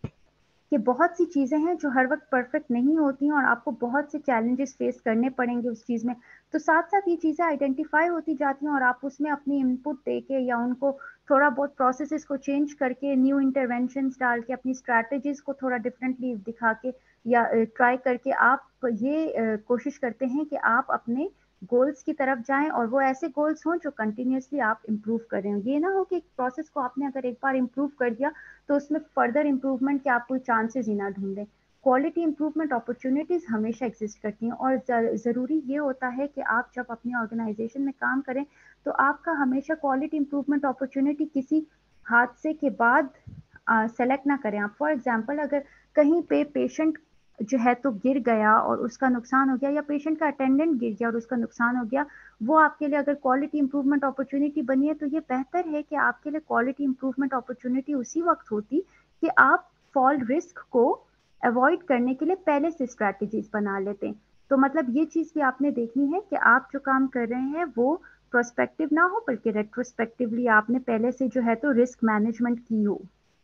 B: कि बहुत सी चीज़ें हैं जो हर वक्त परफेक्ट नहीं होती हैं और आपको बहुत से चैलेंजेस फेस करने पड़ेंगे उस चीज़ में। तो साथ साथ ये चीज़ें आइडेंटिफाई होती जाती हैं और आप उसमें अपनी इनपुट दे के या उनको थोड़ा बहुत प्रोसेसेस को चेंज करके न्यू इंटरवेंशंस डाल के अपनी स्ट्रैटेजीज को थोड़ा डिफरेंटली दिखा के या ट्राई करके आप ये कोशिश करते हैं कि आप अपने गोल्स की तरफ जाएं और वो ऐसे गोल्स हों जो कंटिन्यूसली आप इम्प्रूव कर रहे हो। ये ना हो कि एक प्रोसेस को आपने अगर एक बार इम्प्रूव कर दिया तो उसमें फर्दर इम्प्रूवमेंट के आप कोई चांसेस ही ना ढूंढें। क्वालिटी इंप्रूवमेंट अपॉर्चुनिटीज हमेशा एग्जिस्ट करती हैं और ज़रूरी ये होता है कि आप जब अपनी ऑर्गेनाइजेशन में काम करें तो आपका हमेशा क्वालिटी इंप्रूवमेंट अपॉर्चुनिटी किसी हादसे के बाद सेलेक्ट ना करें आप। फॉर एग्जांपल अगर कहीं पे पेशेंट जो है तो गिर गया और उसका नुकसान हो गया, या पेशेंट का अटेंडेंट गिर गया और उसका नुकसान हो गया, वो आपके लिए अगर क्वालिटी इंप्रूवमेंट अपॉर्चुनिटी बनी है तो ये बेहतर है कि आपके लिए क्वालिटी इंप्रूवमेंट अपॉर्चुनिटी उसी वक्त होती कि आप फॉल रिस्क को अवॉइड करने के लिए पहले से स्ट्रैटेजीज बना लेते हैं। तो मतलब ये चीज़ भी आपने देखनी है कि आप जो काम कर रहे हैं वो प्रोस्पेक्टिव ना हो बल्कि रेट्रोस्पेक्टिवली आपने पहले से जो है तो रिस्क मैनेजमेंट की हो।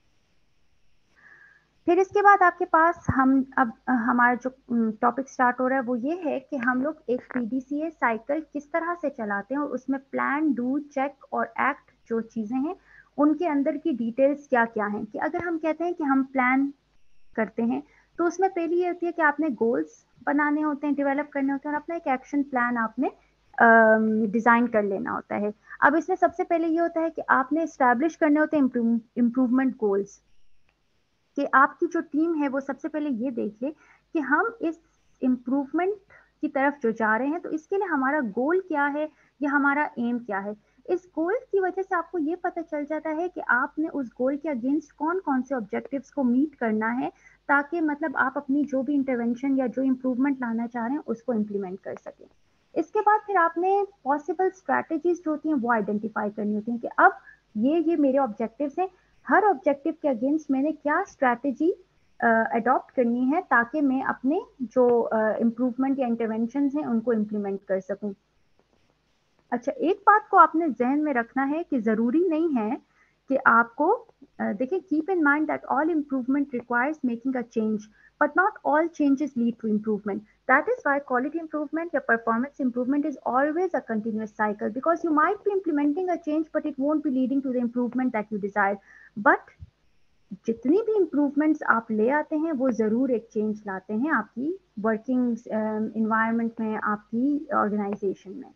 B: फिर इसके बाद आपके पास हम अब हमारा जो टॉपिक स्टार्ट हो रहा है वो ये है कि हम लोग एक पीडीसीए साइकिल किस तरह से चलाते हैं और उसमें प्लान, डू, चेक और एक्ट जो चीज़ें हैं उनके अंदर की डिटेल्स क्या क्या हैं। कि अगर हम कहते हैं कि हम प्लान करते हैं तो उसमें पहली ये होती है कि आपने गोल्स बनाने होते हैं, डेवलप करने होते हैं और अपना एक एक्शन प्लान आपने डिज़ाइन कर लेना होता है। अब इसमें सबसे पहले ये होता है कि आपने इस्टेब्लिश करने होते हैं इम्प्रूवमेंट गोल्स, कि आपकी जो टीम है वो सबसे पहले ये देख ले कि हम इस इम्प्रूवमेंट की तरफ जो जा रहे हैं तो इसके लिए हमारा गोल क्या है या हमारा एम क्या है। इस गोल की वजह से आपको ये पता चल जाता है कि आपने उस गोल के अगेंस्ट कौन कौन से ऑब्जेक्टिव्स को मीट करना है, ताकि मतलब आप अपनी जो भी इंटरवेंशन या जो इम्प्रूवमेंट लाना चाह रहे हैं उसको इम्प्लीमेंट कर सकें। इसके बाद फिर आपने पॉसिबल स्ट्रैटेजीज जो होती हैं वो आइडेंटिफाई करनी होती हैं कि अब ये मेरे ऑब्जेक्टिव्स हैं, हर ऑब्जेक्टिव के अगेंस्ट मैंने क्या स्ट्रैटेजी अडॉप्ट करनी है ताकि मैं अपने जो इम्प्रूवमेंट या इंटरवेंशन हैं उनको इम्प्लीमेंट कर सकूं। अच्छा, एक बात को आपने जहन में रखना है कि ज़रूरी नहीं है कि आपको देखिए, keep in mind that all improvement requires making a change but not all changes lead to improvement. That is why quality improvement or performance improvement is always a continuous cycle, because you might be implementing a change but it won't be leading to the improvement that you desire. But जितनी भी improvements आप ले आते हैं वो ज़रूर एक change लाते हैं आपकी वर्किंग इन्वायरमेंट में, आपकी ऑर्गेनाइजेशन में।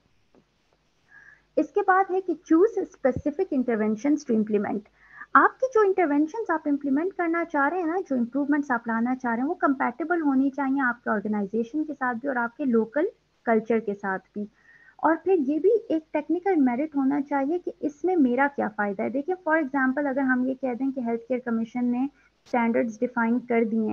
B: इसके बाद है कि choose specific interventions to implement. आपकी जो इंटरवेंशंस आप इम्प्लीमेंट करना चाह रहे हैं ना, जो इम्प्रूवमेंट्स आप लाना चाह रहे हैं वो कंपैटिबल होनी चाहिए आपके ऑर्गेनाइजेशन के साथ भी और आपके लोकल कल्चर के साथ भी। और फिर ये भी एक टेक्निकल मेरिट होना चाहिए कि इसमें मेरा क्या फ़ायदा है। देखिए फॉर एग्जांपल अगर हम ये कह दें कि हेल्थ केयर कमीशन ने स्टैंडर्ड्स डिफाइन कर दिए हैं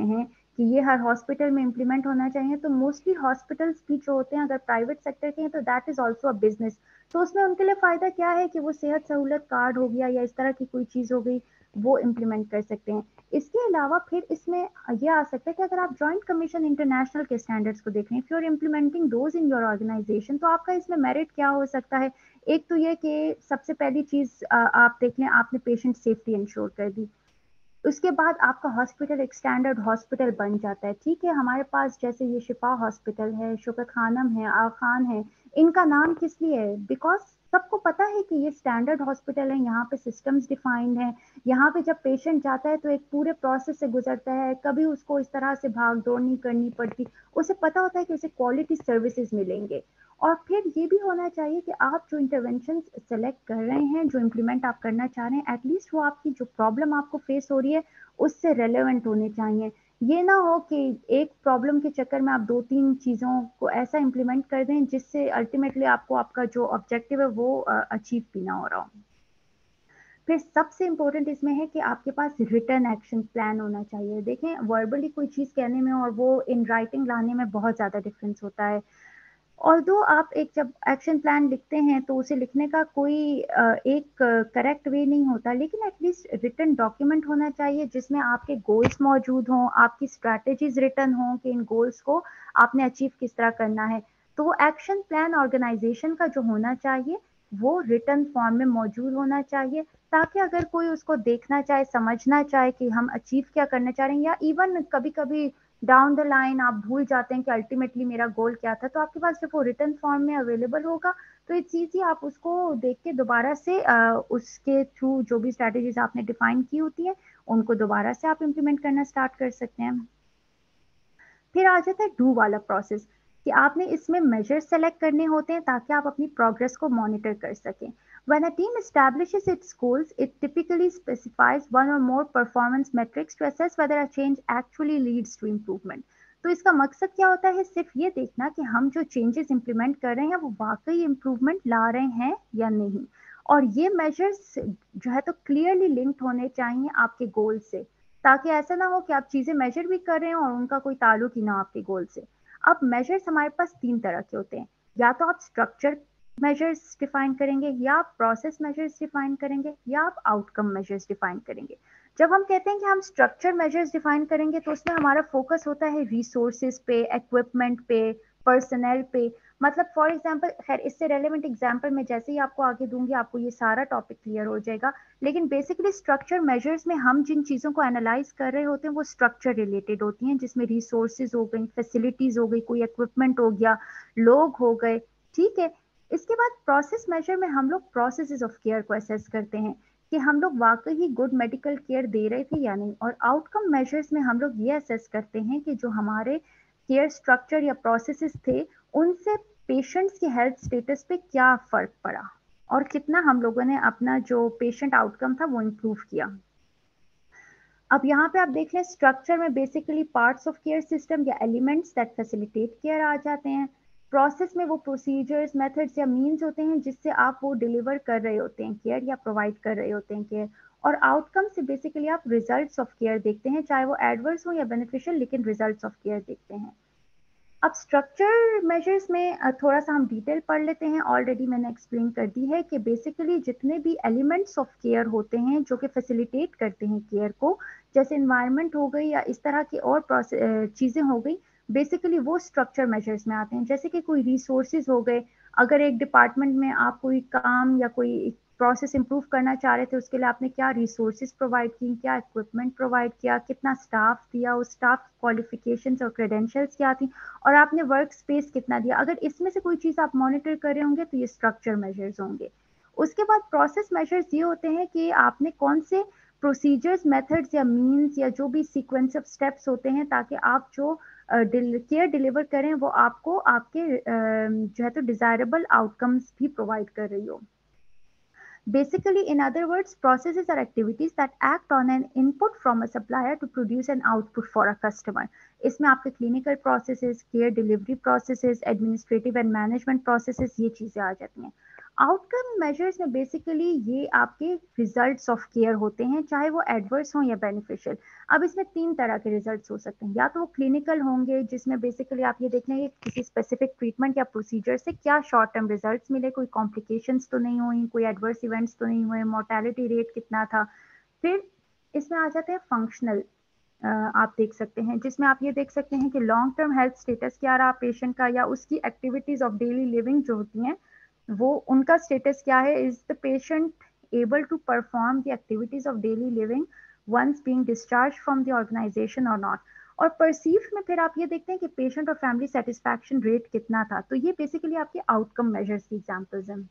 B: कि ये हर हॉस्पिटल में इम्प्लीमेंट होना चाहिए, तो मोस्टली हॉस्पिटल्स भी जो होते हैं अगर प्राइवेट सेक्टर के हैं तो that is also a business. तो उसमें उनके लिए फायदा क्या है कि वो सेहत सहूलत कार्ड हो गया या इस तरह की कोई चीज हो गई, वो इम्प्लीमेंट कर सकते हैं। इसके अलावा फिर इसमें ये आ सकता है कि अगर आप जॉइंट कमीशन इंटरनेशनल के स्टैंडर्ड्स को देख रहे हैं, if you are implementing those in your organisation, तो आपका इसमें मेरिट क्या हो सकता है। एक तो ये कि सबसे पहली चीज आप देख लें, आपने पेशेंट सेफ्टी इंश्योर कर दी। उसके बाद आपका हॉस्पिटल एक स्टैंडर्ड हॉस्पिटल बन जाता है। ठीक है, हमारे पास जैसे ये शिफा हॉस्पिटल है, शौकत खानम है, आखान है, इनका नाम किस लिए है, बिकॉज सबको पता है कि ये स्टैंडर्ड हॉस्पिटल है, यहाँ पे सिस्टम्स डिफाइंड है। यहाँ पे जब पेशेंट जाता है तो एक पूरे प्रोसेस से गुजरता है, कभी उसको इस तरह से भाग दौड़ नहीं करनी पड़ती, उसे पता होता है कि उसे क्वालिटी सर्विसेज मिलेंगे। और फिर ये भी होना चाहिए कि आप जो इंटरवेंशन सेलेक्ट कर रहे हैं, जो इम्प्लीमेंट आप करना चाह रहे हैं, एटलीस्ट वो आपकी जो प्रॉब्लम आपको फेस हो रही है उससे रेलेवेंट होने चाहिए। ये ना हो कि एक प्रॉब्लम के चक्कर में आप दो तीन चीज़ों को ऐसा इम्प्लीमेंट कर दें जिससे अल्टीमेटली आपको आपका जो ऑब्जेक्टिव है वो अचीव भी ना हो रहा हो। फिर सबसे इम्पोर्टेंट इसमें है कि आपके पास रिटर्न एक्शन प्लान होना चाहिए। देखें, वर्बली कोई चीज़ कहने में और वो इन राइटिंग लाने में बहुत ज़्यादा डिफरेंस होता है। ऑल्दो आप एक जब एक्शन प्लान लिखते हैं तो उसे लिखने का कोई एक करेक्ट वे नहीं होता, लेकिन एटलीस्ट रिटन डॉक्यूमेंट होना चाहिए जिसमें आपके गोल्स मौजूद हों, आपकी स्ट्रैटेजीज रिटन हों कि इन गोल्स को आपने अचीव किस तरह करना है। तो वो एक्शन प्लान ऑर्गेनाइजेशन का जो होना चाहिए वो रिटन फॉर्म में मौजूद होना चाहिए, ताकि अगर कोई उसको देखना चाहे, समझना चाहे कि हम अचीव क्या करना चाह रहे हैं, या इवन कभी कभी डाउन द लाइन आप भूल जाते हैं कि अल्टीमेटली मेरा गोल क्या था, तो आपके पास जब वो रिटर्न फॉर्म में अवेलेबल होगा तो इट्स ईजी, आप उसको देख के दोबारा से उसके थ्रू जो भी स्ट्रैटेजीज आपने डिफाइन की होती है उनको दोबारा से आप इम्प्लीमेंट करना स्टार्ट कर सकते हैं। फिर आ जाता है डू वाला प्रोसेस, कि आपने इसमें मेजर्स सेलेक्ट करने होते हैं ताकि आप अपनी प्रोग्रेस को मॉनिटर कर सकें। When a team establishes its goals, it typically specifies one or more performance metrics to assess whether a change actually leads to improvement. तो इसका मकसद क्या होता है, सिर्फ ये देखना कि हम जो चेंजेस इंप्लीमेंट कर रहे हैं वो वाकई इम्प्रूवमेंट ला रहे हैं या नहीं। और ये मेजर्स जो है तो क्लियरली लिंक्ड होने चाहिए आपके गोल से, ताकि ऐसा ना हो कि आप चीज़ें मेजर भी कर रहे हैं और उनका कोई ताल्लुक ही ना हो आपके गोल से। अब मेजर्स हमारे पास तीन तरह के होते हैं, या तो आप स्ट्रक्चर मेजर्स डिफाइन करेंगे, या आप प्रोसेस मेजर्स डिफाइन करेंगे, या आप आउटकम मेजर्स डिफाइन करेंगे। जब हम कहते हैं कि हम स्ट्रक्चर मेजर्स डिफाइन करेंगे तो उसमें हमारा फोकस होता है रिसोर्सेज पे, इक्विपमेंट पे, पर्सनल पे। मतलब फॉर एग्जांपल, खैर इससे रेलेवेंट एग्जांपल मैं जैसे ही आपको आगे दूंगी आपको ये सारा टॉपिक क्लियर हो जाएगा। लेकिन बेसिकली स्ट्रक्चर मेजर्स में हम जिन चीज़ों को एनालाइज कर रहे होते हैं वो स्ट्रक्चर रिलेटेड होती हैं, जिसमें रिसोर्सेज हो गई, फैसिलिटीज हो गई, कोई इक्विपमेंट हो गया, लोग हो गए। ठीक है, इसके बाद प्रोसेस मेजर में हम लोग प्रोसेसेस ऑफ केयर को असेस करते हैं कि हम लोग वाकई ही गुड मेडिकल केयर दे रहे थे या नहीं। और आउटकम मेजर्स में हम लोग ये असेस करते हैं कि जो हमारे केयर स्ट्रक्चर या प्रोसेसेस थे उनसे पेशेंट्स की हेल्थ स्टेटस पे क्या फर्क पड़ा और कितना हम लोगों ने अपना जो पेशेंट आउटकम था वो इम्प्रूव किया। अब यहाँ पे आप देख लें, स्ट्रक्चर में basically parts of care system या एलिमेंट्स दैट फैसिलिटेट केयर आ जाते हैं। प्रोसेस में वो प्रोसीजर्स, मेथड्स या मीन्स होते हैं जिससे आप वो डिलीवर कर रहे होते हैं केयर या प्रोवाइड कर रहे होते हैं केयर। और आउटकम से बेसिकली आप रिजल्ट्स ऑफ केयर देखते हैं, चाहे वो एडवर्स हो या बेनिफिशियल, लेकिन रिजल्ट्स ऑफ केयर देखते हैं। अब स्ट्रक्चर मेजर्स में थोड़ा सा हम डिटेल पढ़ लेते हैं। ऑलरेडी मैंने एक्सप्लेन कर दी है कि बेसिकली जितने भी एलिमेंट्स ऑफ केयर होते हैं जो कि फैसिलिटेट करते हैं केयर को, जैसे इन्वायरमेंट हो गई या इस तरह की और चीज़ें हो गई, बेसिकली वो स्ट्रक्चर मेजर्स में आते हैं। जैसे कि कोई रिसोर्सेज हो गए, अगर एक डिपार्टमेंट में आप कोई काम या कोई प्रोसेस इंप्रूव करना चाह रहे थे, उसके लिए आपने क्या रिसोर्सेज प्रोवाइड की, क्या इक्विपमेंट प्रोवाइड किया, कितना स्टाफ दिया, उस स्टाफ क्वालिफिकेशंस और क्रेडेंशियल्स क्या थी, और आपने वर्क स्पेस कितना दिया। अगर इसमें से कोई चीज़ आप मॉनिटर कर रहे होंगे तो ये स्ट्रक्चर मेजर्स होंगे। उसके बाद प्रोसेस मेजर्स ये होते हैं कि आपने कौन से प्रोसीजर्स, मेथड्स या मीन्स या जो भी सीक्वेंस ऑफ स्टेप्स होते हैं ताकि आप जो केयर डिलीवर करें वो आपको आपके जो है तो डिजायरेबल आउटकम्स भी प्रोवाइड कर रही हो। Basically, in other words, processes are activities that act on an input from a supplier to produce an output for a customer. इसमें आपके clinical processes, care delivery processes, administrative and management processes, ये चीज़ें आ जाती हैं। Outcome measures में basically ये आपके results of care होते हैं, चाहे वो एडवर्स हों या बेनिफिशियल। अब इसमें 3 तरह के रिजल्ट्स हो सकते हैं, या तो वो क्लिनिकल होंगे जिसमें बेसिकली आप ये देख लेंगे किसी स्पेसिफिक ट्रीटमेंट या प्रोसीजर से क्या शॉर्ट टर्म रिजल्ट्स मिले, कोई कॉम्प्लिकेशंस तो नहीं हुई, कोई एडवर्स इवेंट्स तो नहीं हुए, मोर्टेलिटी रेट कितना था। फिर इसमें आ जाते हैं फंक्शनल, आप देख सकते हैं जिसमें आप ये देख सकते हैं कि लॉन्ग टर्म हेल्थ स्टेटस क्या रहा पेशेंट का, या उसकी एक्टिविटीज ऑफ डेली लिविंग जो होती हैं वो उनका स्टेटस क्या है, is the patient able to perform the activities of daily living once being discharged from the organization or not। और परसीव में फिर आप ये देखते हैं कि पेशेंट और फैमिली सेटिस्फैक्शन रेट कितना था। तो ये बेसिकली आपके आउटकम मेजर्स की एग्जांपल्स हैं।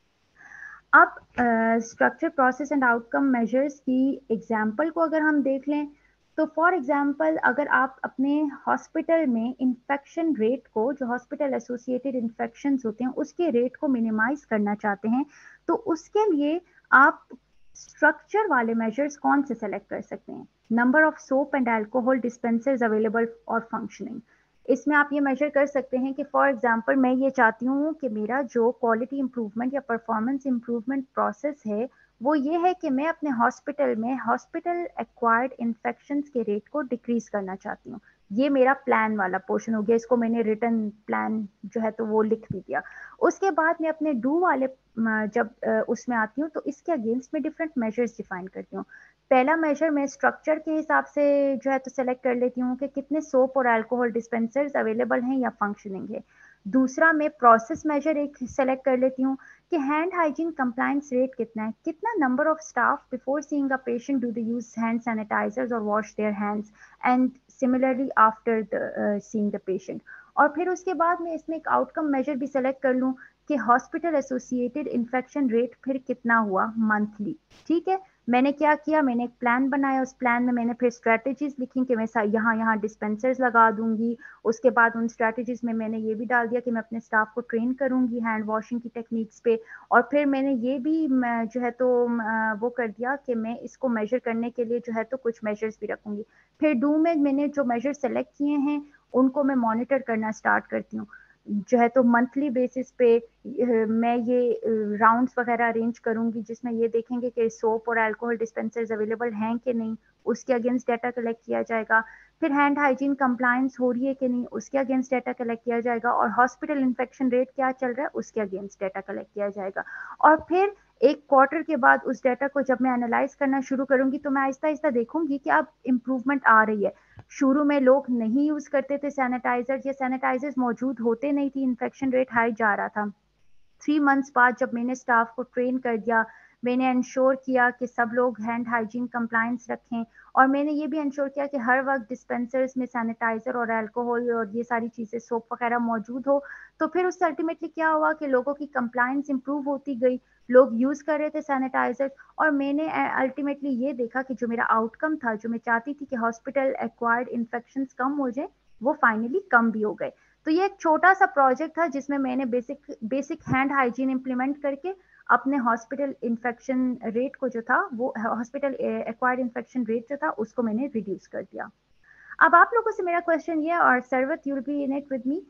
B: अब structure process and outcome measures की एग्जांपल को अगर हम देख लें तो फॉर एग्जांपल अगर आप अपने हॉस्पिटल में इन्फेक्शन रेट को, जो हॉस्पिटल एसोसिएटेड इन्फेक्शन होते हैं उसके रेट को मिनिमाइज करना चाहते हैं, तो उसके लिए आप स्ट्रक्चर वाले मेजर्स कौन से सेलेक्ट कर सकते हैं? Number of soap and alcohol dispensers available और फंक्शनिंग। इसमें आप ये मेजर कर सकते हैं कि फॉर एग्जांपल मैं ये चाहती हूँ कि मेरा जो क्वालिटी इंप्रूवमेंट या परफॉर्मेंस इंप्रूवमेंट प्रोसेस है वो ये है कि मैं अपने हॉस्पिटल में हॉस्पिटल एक्वायर्ड इन्फेक्शंस के रेट को डिक्रीज करना चाहती हूँ। ये मेरा प्लान वाला पोर्शन हो गया, इसको मैंने रिटर्न प्लान जो है तो वो लिख भी दिया। उसके बाद मैं अपने डू वाले जब उसमें आती हूँ तो इसके अगेंस्ट में डिफरेंट मेजर्स डिफाइन करती हूँ। पहला मेजर मैं स्ट्रक्चर के हिसाब से जो है तो सेलेक्ट कर लेती हूँ कि कितने सोप और अल्कोहल डिस्पेंसर्स अवेलेबल हैं या फंक्शनिंग है। दूसरा मैं प्रोसेस मेजर एक सेलेक्ट कर लेती हूँ कि हैंड हाइजीन कंप्लायंस रेट कितना है, कितना number of staff before seeing a patient do they use hand sanitisers और wash their hands, and similarly after seeing the patient. और फिर उसके बाद मैं इसमें एक आउटकम मेजर भी सेलेक्ट कर लूँ कि हॉस्पिटल एसोसिएटेड इन्फेक्शन रेट फिर कितना हुआ मंथली। ठीक है, मैंने क्या किया, मैंने एक प्लान बनाया, उस प्लान में मैंने फिर स्ट्रेटेजीज लिखी कि मैं यहाँ यहाँ डिस्पेंसर्स लगा दूंगी। उसके बाद उन स्ट्रेटेजीज में मैंने ये भी डाल दिया कि मैं अपने स्टाफ को ट्रेन करूंगी हैंड वॉशिंग की टेक्निक्स पे। और फिर मैंने ये भी जो है तो वो कर दिया कि मैं इसको मेजर करने के लिए जो है तो कुछ मेजर्स भी रखूंगी। फिर डू में मैंने जो मेजर सेलेक्ट किए हैं उनको मैं मॉनिटर करना स्टार्ट करती हूँ, जो है तो मंथली बेसिस पे मैं ये राउंड्स वगैरह अरेंज करूंगी जिसमें ये देखेंगे कि सोप और अल्कोहल डिस्पेंसर्स अवेलेबल हैं कि नहीं, उसके अगेंस्ट डाटा कलेक्ट किया जाएगा। फिर हैंड हाइजीन कंप्लायंस हो रही है कि नहीं, उसके अगेंस्ट डाटा कलेक्ट किया जाएगा। और हॉस्पिटल इन्फेक्शन रेट क्या चल रहा है उसके अगेंस्ट डाटा कलेक्ट किया जाएगा। और फिर एक क्वार्टर के बाद उस डाटा को जब मैं एनालाइज करना शुरू करूंगी तो मैं आहिस्ता आहिस्ता देखूंगी कि अब इम्प्रूवमेंट आ रही है। शुरू में लोग नहीं यूज करते थे सैनिटाइजर, या सैनिटाइजर्स मौजूद होते नहीं थी, इन्फेक्शन रेट हाई जा रहा था। 3 मंथ्स बाद जब मैंने स्टाफ को ट्रेन कर दिया, मैंने इंश्योर किया कि सब लोग हैंड हाइजीन कंप्लायंस रखें, और मैंने ये भी इंश्योर किया कि हर वक्त डिस्पेंसर्स में सैनिटाइजर और अल्कोहल और ये सारी चीज़ें सोप वगैरह मौजूद हो। तो फिर उससे अल्टीमेटली क्या हुआ कि लोगों की कंप्लायंस इंप्रूव होती गई, लोग यूज़ कर रहे थे सैनिटाइजर। और मैंने अल्टीमेटली ये देखा कि जो मेरा आउटकम था, जो मैं चाहती थी कि हॉस्पिटल एक्वायर्ड इन्फेक्शन कम हो जाए, वो फाइनली कम भी हो गए। तो ये एक छोटा सा प्रोजेक्ट था जिसमें मैंने basic basic hand hygiene implement करके अपने हॉस्पिटल इन्फेक्शन रेट को जो था वो हॉस्पिटल एक्वायर्ड इन्फेक्शन रेट जो था उसको मैंने रिड्यूस कर दिया। अब आप लोगों से मेरा क्वेश्चन ये है, और Sarwat you will be in it with me,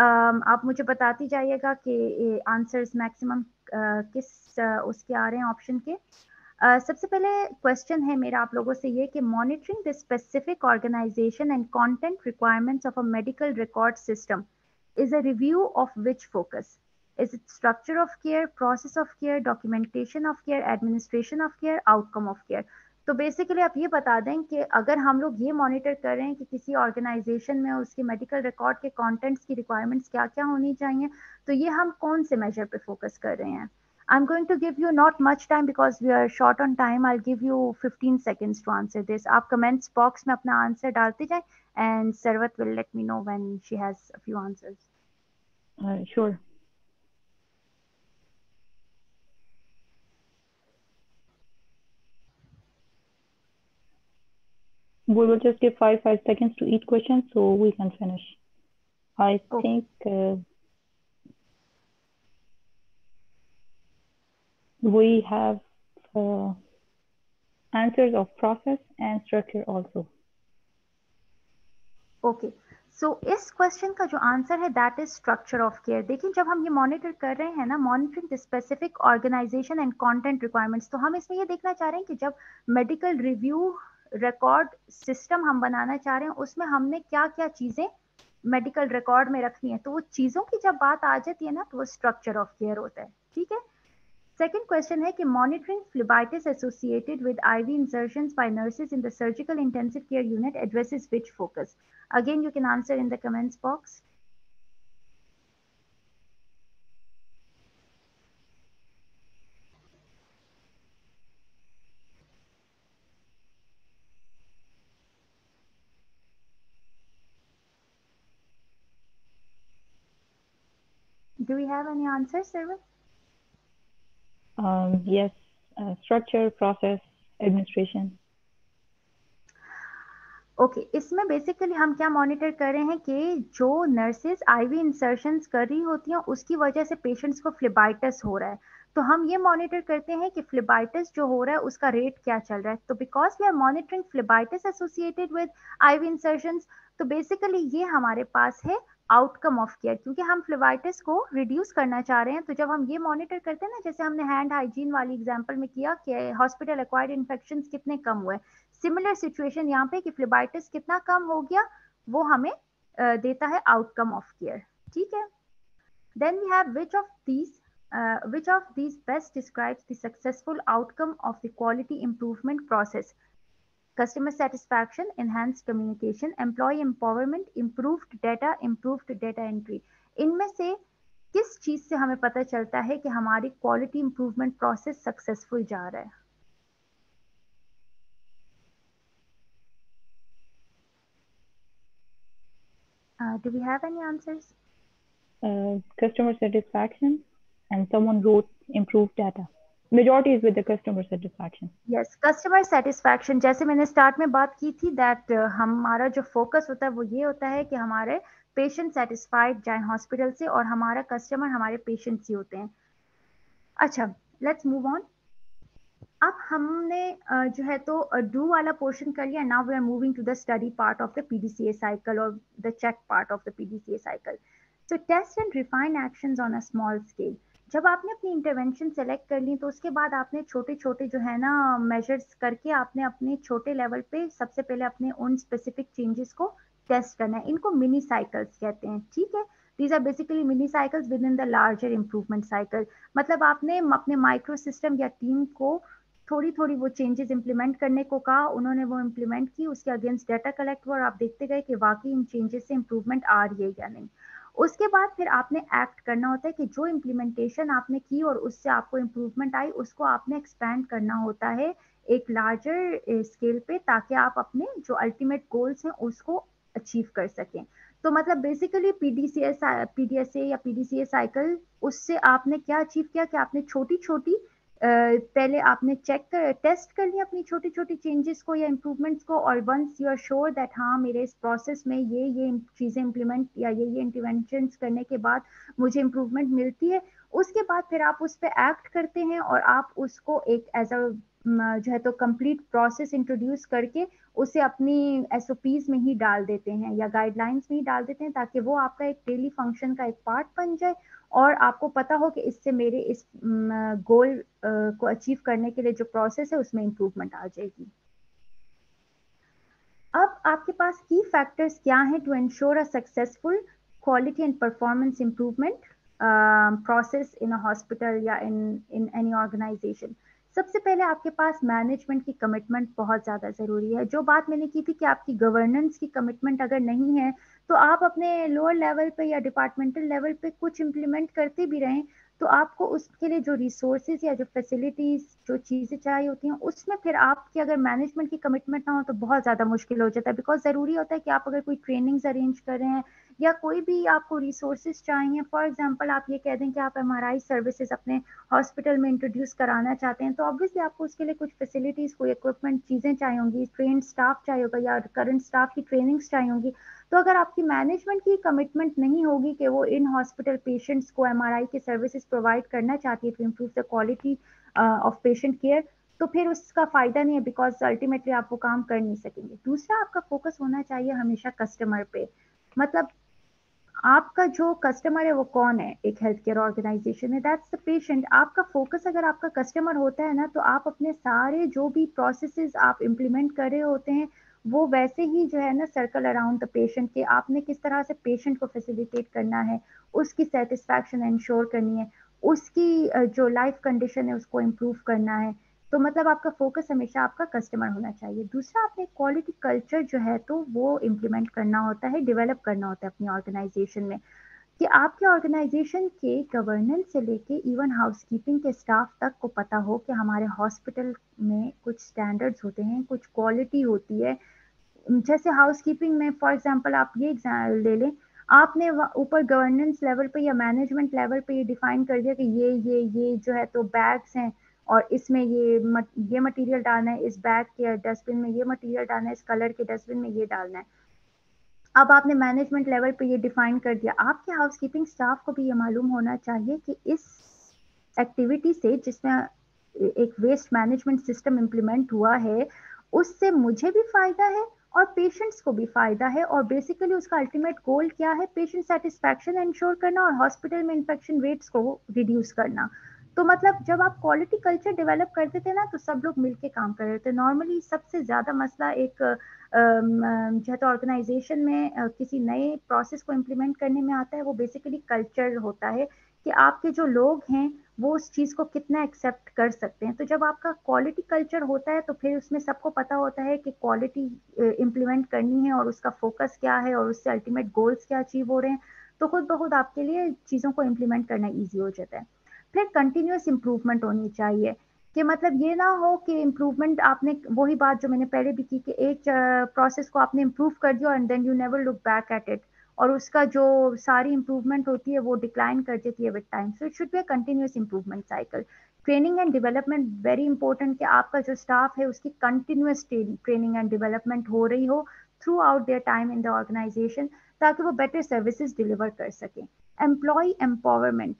B: आप मुझे बताती जाइएगा कि आंसर्स मैक्सिमम किस उसके आ रहे हैं ऑप्शन के। सबसे पहले क्वेश्चन है मेरा आप लोगों से ये कि monitoring the specific organisation and content requirements of a medical record system is a review of which focus? Is it structure of care, process of care, documentation of care, administration of care, outcome of care? तो basically आप ये बता दें कि अगर हम लोग ये मॉनिटर कर रहे हैं कि किसी ऑर्गेनाइजेशन में उसके मेडिकल रिकॉर्ड के कंटेंट्स की रिक्वायरमेंट्स क्या क्या होनी चाहिए, तो ये हम कौन से मेजर पे फोकस कर रहे हैं? I'm going to give you not much time because we are short on time. I'll give you 15 seconds to answer this. आप comments box में अपना आंसर डालते जाएं and Sarvat will let me know when she has a few answers.
A: Sure. We will just give 5 seconds to each question so we can finish. I think we have answers of process and structure also.
B: Okay. सो इस question का जो answer है that is structure of care. देखिए जब हम ये monitor कर रहे हैं ना, monitoring the specific organisation and content requirements, तो हम इसमें ये देखना चाह रहे हैं कि जब मेडिकल रिव्यू रिकॉर्ड सिस्टम हम बनाना चाह रहे हैं उसमें हमने क्या क्या चीजें मेडिकल रिकॉर्ड में रखनी है, तो वो चीजों की जब बात आ जाती है ना तो वो स्ट्रक्चर ऑफ केयर होता है। ठीक है। सेकेंड क्वेश्चन है कि monitoring phlebitis associated with IV insertions by nurses in the surgical intensive care unit addresses which focus. Again you can answer in the comments box. Do we have any answers, Sarah?
A: Yes, structure, process, administration.
B: Okay इसमें basically हम क्या monitor कर रहे हैं कि जो nurses ivy insertions कर रही होती हैं उसकी वजह से पेशेंट्स को फ्लेबाइटिस हो रहा है, तो हम ये मॉनिटर करते हैं कि फ्लेबाइटिस जो हो रहा है उसका रेट क्या चल रहा है। तो because we are monitoring phlebitis associated with IV insertions, तो बेसिकली ये हमारे पास है आउटकम ऑफ केयर, क्योंकि हम फ्लेबाइटिस को रिड्यूस करना चाह रहे हैं। तो जब हम ये मॉनिटर करते हैं ना, जैसे हमने हैंड हाइजीन वाली एग्जांपल में किया कि हॉस्पिटल एक्वायर्ड इन्फेक्शंस कितने कम हुए, सिमिलर सिचुएशन यहाँ पे कि फ्लेबाइटिस कितना कम हो गया, वो हमें देता है आउटकम ऑफ केयर। ठीक है। Then we have which of these best describes the successful outcome of the quality improvement process? Customer satisfaction, enhanced communication, employee empowerment, improved data entry। इनमें से किस चीज से हमें पता चलता है कि हमारी क्वालिटी इंप्रूवमेंट प्रोसेस सक्सेसफुल जा रहा है? Do we have any answers?
A: Customer satisfaction, and someone wrote improved data. Majority is with the customer satisfaction.
B: Yes, customer satisfaction, जैसे मैंने स्टार्ट में बात की थी दैट हमारा जो फोकस होता है वो ये होता है कि हमारे पेशेंट सेटिस्फाइड जाए हॉस्पिटल से, और हमारा कस्टमर हमारे पेशेंट्स ही होते हैं। अच्छा, लेट्स मूव ऑन। अब हमने जो है तो डू वाला पोर्शन कर लिया। Now we are moving to the study part of the PDCA cycle और the check part of the PDCA cycle. So test and refine actions on a small scale. जब आपने अपनी इंटरवेंशन सेलेक्ट कर ली तो उसके बाद आपने छोटे छोटे जो है ना मेजर्स करके आपने अपने छोटे लेवल पे सबसे पहले अपने उन स्पेसिफिक चेंजेस को टेस्ट करना है। इनको मिनी साइकिल्स कहते हैं। ठीक है। These are basically mini cycles within the larger improvement cycle. मतलब आपने अपने माइक्रो सिस्टम या टीम को थोड़ी थोड़ी वो चेंजेस इंप्लीमेंट करने को कहा, उन्होंने वो इंप्लीमेंट की, उसके अगेंस्ट डाटा कलेक्ट हुआ और आप देखते गए कि वाकई इन चेंजेस से इंप्रूवमेंट आ रही है या नहीं। उसके बाद फिर आपने एक्ट करना होता है कि जो इम्प्लीमेंटेशन आपने की और उससे आपको इम्प्रूवमेंट आई उसको आपने एक्सपैंड करना होता है एक लार्जर स्केल पे, ताकि आप अपने जो अल्टीमेट गोल्स हैं उसको अचीव कर सकें। तो मतलब बेसिकली पीडीएसए या पीडीसीए साइकिल, उससे आपने क्या अचीव किया कि आपने छोटी छोटी पहले आपने टेस्ट कर लिया अपनी छोटी छोटी चेंजेस को या इम्प्रूवमेंट्स को, और once you are sure that हाँ मेरे इस प्रोसेस में ये चीज़ें इम्प्लीमेंट या ये इंटरवेंशंस करने के बाद मुझे इम्प्रूवमेंट मिलती है, उसके बाद फिर आप उस पर एक्ट करते हैं और आप उसको एक एज अ जो है तो कंप्लीट प्रोसेस इंट्रोड्यूस करके उसे अपनी एसओपीज में ही डाल देते हैं या गाइडलाइंस में ही डाल देते हैं, ताकि वो आपका एक डेली फंक्शन का एक पार्ट बन जाए और आपको पता हो कि इससे मेरे इस गोल को अचीव करने के लिए जो प्रोसेस है उसमें इंप्रूवमेंट आ जाएगी। अब आपके पास की फैक्टर्स क्या हैं to ensure a successful quality and performance improvement process in a hospital या इन एनी ऑर्गेनाइजेशन। सबसे पहले आपके पास मैनेजमेंट की कमिटमेंट बहुत ज़्यादा ज़रूरी है। जो बात मैंने की थी कि आपकी गवर्नेंस की कमिटमेंट अगर नहीं है तो आप अपने लोअर लेवल पे या डिपार्टमेंटल लेवल पे कुछ इम्प्लीमेंट करते भी रहें तो आपको उसके लिए जो रिसोर्सेज या जो फैसिलिटीज जो चीज़ें चाहिए होती हैं उसमें फिर आपकी अगर मैनेजमेंट की कमिटमेंट ना हो तो बहुत ज़्यादा मुश्किल हो जाता है। बिकॉज ज़रूरी होता है कि आप अगर कोई ट्रेनिंग्स अरेंज कर रहे हैं या कोई भी आपको रिसोर्सेज चाहिए, फॉर एग्जांपल आप ये कह दें कि आप एमआरआई सर्विसेज अपने हॉस्पिटल में इंट्रोड्यूस कराना चाहते हैं, तो ऑब्वियसली आपको उसके लिए कुछ फैसिलिटीज़, कोई इक्विपमेंट, चीज़ें चाहिए होंगी, ट्रेन स्टाफ चाहिए होगा या करंट स्टाफ की ट्रेनिंग्स चाहिए होंगी। तो अगर आपकी मैनेजमेंट की कमिटमेंट नहीं होगी कि वो इन हॉस्पिटल पेशेंट्स को एमआरआई के सर्विसेज प्रोवाइड करना चाहती है to improve the quality of patient care, तो फिर उसका फायदा नहीं है, बिकॉज अल्टीमेटली आप वो काम कर नहीं सकेंगे। दूसरा, आपका फोकस होना चाहिए हमेशा कस्टमर पे। मतलब आपका जो कस्टमर है वो कौन है एक हेल्थ केयर ऑर्गेनाइजेशन में, दैट्स द पेशेंट। आपका फोकस अगर आपका कस्टमर होता है ना, तो आप अपने सारे जो भी प्रोसेसेस आप इम्प्लीमेंट कर रहे होते हैं वो वैसे ही जो है ना सर्कल अराउंड द पेशेंट के। आपने किस तरह से पेशेंट को फैसिलिटेट करना है, उसकी सेटिस्फैक्शन इंश्योर करनी है, उसकी जो लाइफ कंडीशन है उसको इम्प्रूव करना है। तो मतलब आपका फोकस हमेशा आपका कस्टमर होना चाहिए। दूसरा, आपने क्वालिटी कल्चर जो है तो वो इम्प्लीमेंट करना होता है, डेवलप करना होता है अपनी ऑर्गेनाइजेशन में, कि आपके ऑर्गेनाइजेशन के गवर्नेंस से लेके इवन हाउसकीपिंग के स्टाफ तक को पता हो कि हमारे हॉस्पिटल में कुछ स्टैंडर्ड्स होते हैं, कुछ क्वालिटी होती है। जैसे हाउसकीपिंग में फॉर एग्जांपल आप ये एग्जाम्पल ले लें, आपने ऊपर गवर्नेंस लेवल पे या मैनेजमेंट लेवल पे ये डिफाइन कर दिया कि ये जो है तो बैग्स हैं, और इसमें ये मटेरियल डालना है, इस बैग के डस्टबिन में ये मटेरियल डालना है, इस कलर के डस्टबिन में ये डालना है। अब आपने मैनेजमेंट लेवल पे ये डिफाइन कर दिया, आपके हाउसकीपिंग स्टाफ को भी ये मालूम होना चाहिए कि इस एक्टिविटी से जिसमें एक वेस्ट मैनेजमेंट सिस्टम इम्प्लीमेंट हुआ है, उससे मुझे भी फायदा है और पेशेंट्स को भी फायदा है, और बेसिकली उसका अल्टीमेट गोल क्या है, पेशेंट सेटिस्फैक्शन इंश्योर करना और हॉस्पिटल में इन्फेक्शन रेट्स को रिड्यूस करना। तो मतलब जब आप क्वालिटी कल्चर डेवलप करते थे ना, तो सब लोग मिलके काम कर रहे थे। नॉर्मली सबसे ज्यादा मसला एक जो है तो ऑर्गेनाइजेशन में किसी नए प्रोसेस को इम्प्लीमेंट करने में आता है, वो बेसिकली कल्चर होता है कि आपके जो लोग हैं वो उस चीज को कितना एक्सेप्ट कर सकते हैं। तो जब आपका क्वालिटी कल्चर होता है तो फिर उसमें सबको पता होता है कि क्वालिटी इम्प्लीमेंट करनी है और उसका फोकस क्या है और उससे अल्टीमेट गोल्स क्या अचीव हो रहे हैं, तो खुद ब खुद आपके लिए चीजों को इम्प्लीमेंट करना ईजी हो जाता है। फिर कंटिन्यूअस इम्प्रूवमेंट होनी चाहिए, कि मतलब ये ना हो कि इम्प्रूवमेंट आपने, वही बात जो मैंने पहले भी की, कि एक प्रोसेस को आपने इम्प्रूव कर दिया and then you never look back at it, और उसका जो सारी इम्प्रूवमेंट होती है वो डिक्लाइन कर देती है with time. So it should be a continuous improvement cycle. Training and development very important, कि आपका जो स्टाफ है उसकी कंटिन्यूअस ट्रेनिंग एंड डेवलपमेंट हो रही हो throughout their time in the organisation, ताकि वो बेटर सर्विसेज डिलीवर कर सकें। एम्प्लॉय एम्पावरमेंट,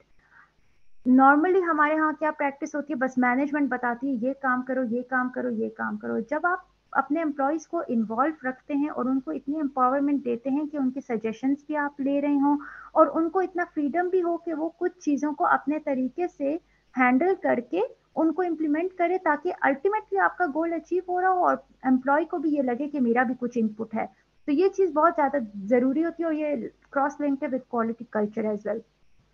B: नॉर्मली हमारे यहाँ क्या प्रैक्टिस होती है, बस मैनेजमेंट बताती है ये काम करो, ये काम करो, ये काम करो। जब आप अपने एम्प्लॉयज को इन्वॉल्व रखते हैं और उनको इतनी एम्पावरमेंट देते हैं कि उनके सजेशंस भी आप ले रहे हो, और उनको इतना फ्रीडम भी हो कि वो कुछ चीज़ों को अपने तरीके से हैंडल करके उनको इम्प्लीमेंट करे, ताकि अल्टीमेटली आपका गोल अचीव हो रहा हो और एम्प्लॉय को भी ये लगे कि मेरा भी कुछ इनपुट है। तो ये चीज़ बहुत ज़्यादा ज़रूरी होती है, और ये क्रॉस लिंक्ड है with quality culture as well.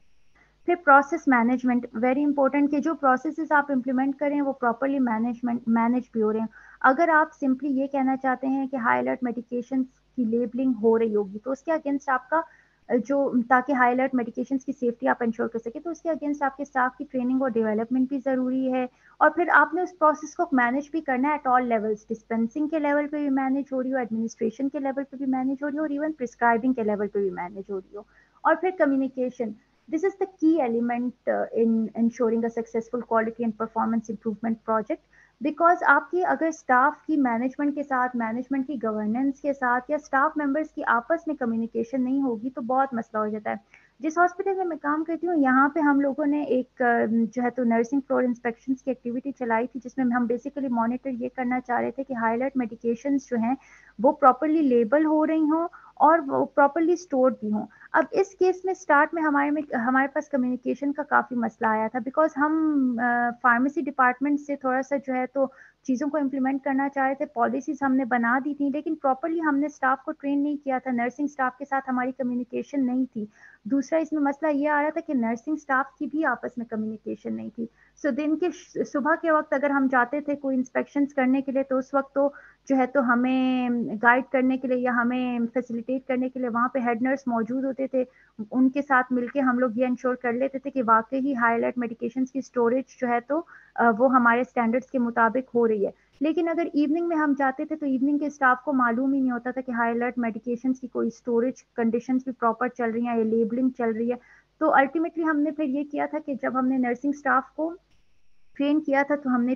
B: फिर प्रोसेस मैनेजमेंट वेरी इंपॉर्टेंट, कि जो प्रोसेसेस आप इंप्लीमेंट करें वो प्रॉपरली मैनेज भी हो रहे हैं। अगर आप सिंपली ये कहना चाहते हैं कि हाई अलर्ट मेडिकेशन की लेबलिंग हो रही होगी, तो उसके अगेंस्ट आपका जो, ताकि हाई अलर्ट मेडिकेशन की सेफ्टी आप इंश्योर कर सके, तो उसके अगेंस्ट आपके स्टाफ की ट्रेनिंग और डेवलपमेंट भी जरूरी है। और फिर आपने उस प्रोसेस को मैनेज भी करना है एट ऑल लेवल्स, डिस्पेंसिंग के लेवल पे भी मैनेज हो रही हो, एडमिनिस्ट्रेशन के लेवल पे भी मैनेज हो रही हो, और इवन प्रिस्क्राइबिंग के लेवल पे भी मैनेज हो रही हो। और फिर communication, this is the key element in ensuring a successful quality and performance improvement project, because आपकी अगर स्टाफ की मैनेजमेंट के साथ, मैनेजमेंट की गवर्नेंस के साथ, या स्टाफ मेंबर्स की आपस में कम्युनिकेशन नहीं होगी तो बहुत मसला हो जाता है। जिस हॉस्पिटल में मैं काम करती हूँ यहाँ पे हम लोगों ने एक जो है तो नर्सिंग फ्लोर इंस्पेक्शन की एक्टिविटी चलाई थी, जिसमें हम बेसिकली मॉनिटर ये करना चाह रहे थे कि हाई अलर्ट मेडिकेशन जो हैं वो प्रॉपरली लेबल हो रही हों और वो प्रॉपरली स्टोर्ड भी हों। अब इस केस में स्टार्ट में हमारे पास कम्युनिकेशन का काफ़ी मसला आया था, बिकॉज हम फार्मेसी डिपार्टमेंट से थोड़ा सा जो है तो चीज़ों को इम्प्लीमेंट करना चाह रहे थे, पॉलिसीज हमने बना दी थी, लेकिन प्रॉपरली हमने स्टाफ को ट्रेन नहीं किया था, नर्सिंग स्टाफ के साथ हमारी कम्युनिकेशन नहीं थी। दूसरा इसमें मसला ये आ रहा था कि नर्सिंग स्टाफ की भी आपस में कम्युनिकेशन नहीं थी। सो दिन के सुबह के वक्त अगर हम जाते थे कोई इंस्पेक्शन करने के लिए, तो उस वक्त तो जो है तो हमें गाइड करने के लिए या हमें फैसिलिटेट करने के लिए वहाँ पे हेड नर्स मौजूद होते थे। उनके साथ मिलके हम लोग ये इंश्योर कर लेते थे कि वाकई ही हाई अलर्ट मेडिकेशंस की स्टोरेज जो है तो वो हमारे स्टैंडर्ड्स के मुताबिक हो रही है। लेकिन अगर इवनिंग में हम जाते थे तो इवनिंग के स्टाफ को मालूम ही नहीं होता था कि हाई अलर्ट मेडिकेशंस की कोई स्टोरेज कंडीशंस भी प्रॉपर चल रही हैं या लेबलिंग चल रही है। तो अल्टीमेटली हमने फिर ये किया था कि जब हमने नर्सिंग स्टाफ को ट्रेन किया था तो हमने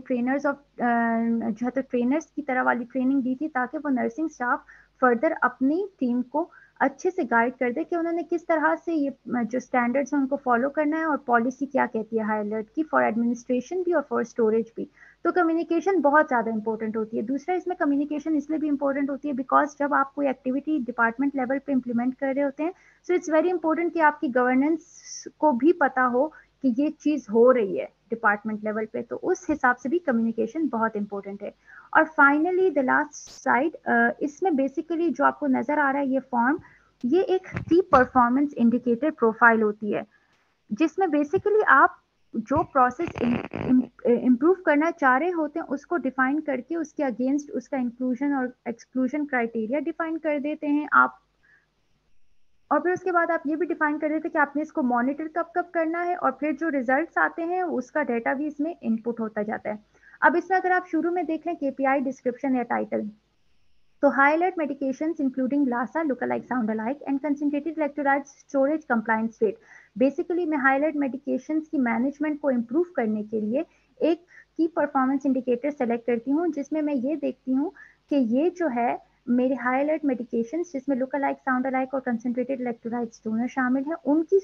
B: जो है तो ट्रेनर्स की तरह वाली ट्रेनिंग दी थी, ताकि वो नर्सिंग स्टाफ फर्दर अपनी टीम को अच्छे से गाइड कर दे कि उन्होंने किस तरह से ये जो स्टैंडर्ड्स हैं उनको फॉलो करना है और पॉलिसी क्या कहती है हाई अलर्ट की, फॉर एडमिनिस्ट्रेशन भी और फॉर स्टोरेज भी। तो कम्युनिकेशन बहुत ज़्यादा इंपॉर्टेंट होती है। दूसरा, इसमें कम्युनिकेशन इसलिए भी इंपॉर्टेंट होती है बिकॉज जब आप कोई एक्टिविटी डिपार्टमेंट लेवल पे इम्प्लीमेंट कर रहे होते हैं, सो इट्स वेरी इंपॉर्टेंट कि आपकी गवर्नेंस को भी पता हो कि ये चीज़ हो रही है डिपार्टमेंट लेवल पे। तो उस हिसाब से भी कम्युनिकेशन बहुत इंपॉर्टेंट है। और फाइनली द लास्ट साइड, इसमें बेसिकली जो आपको नजर आ रहा है ये फॉर्म, ये एक की परफॉर्मेंस इंडिकेटर प्रोफाइल होती है, जिसमें बेसिकली आप जो प्रोसेस इम्प्रूव करना चाह रहे होते हैं उसको डिफाइन करके उसके अगेंस्ट उसका इंक्लूजन और एक्सक्लूजन क्राइटेरिया डिफाइन कर देते हैं आप। और फिर उसके बाद आप ये भी डिफाइन कर देते हैं कि आपने इसको मॉनिटर कब कब करना है, और फिर जो रिजल्ट्स आते हैं उसका डेटा भी इसमें इनपुट होता जाता है। अब इसमें अगर आप शुरू में देख लें केपीआई डिस्क्रिप्शन या टाइटल, तो high alert medications including LASA, lookalike, sound alike and concentrated electrolyte storage compliance rate। Basically मैं हाई अलर्ट मेडिकेशंस की मैनेजमेंट को इम्प्रूव करने के लिए एक की परफॉर्मेंस इंडिकेटर सेलेक्ट करती हूँ, जिसमें मैं ये देखती हूँ कि ये जो है मेरे हाई अलर्ट मेडिकेशंस जिसमें लुकालाइक, साउंड अलाइक और कंसंट्रेटेड इलेक्ट्रोलाइट्स दोनों शामिल हैं, उनकी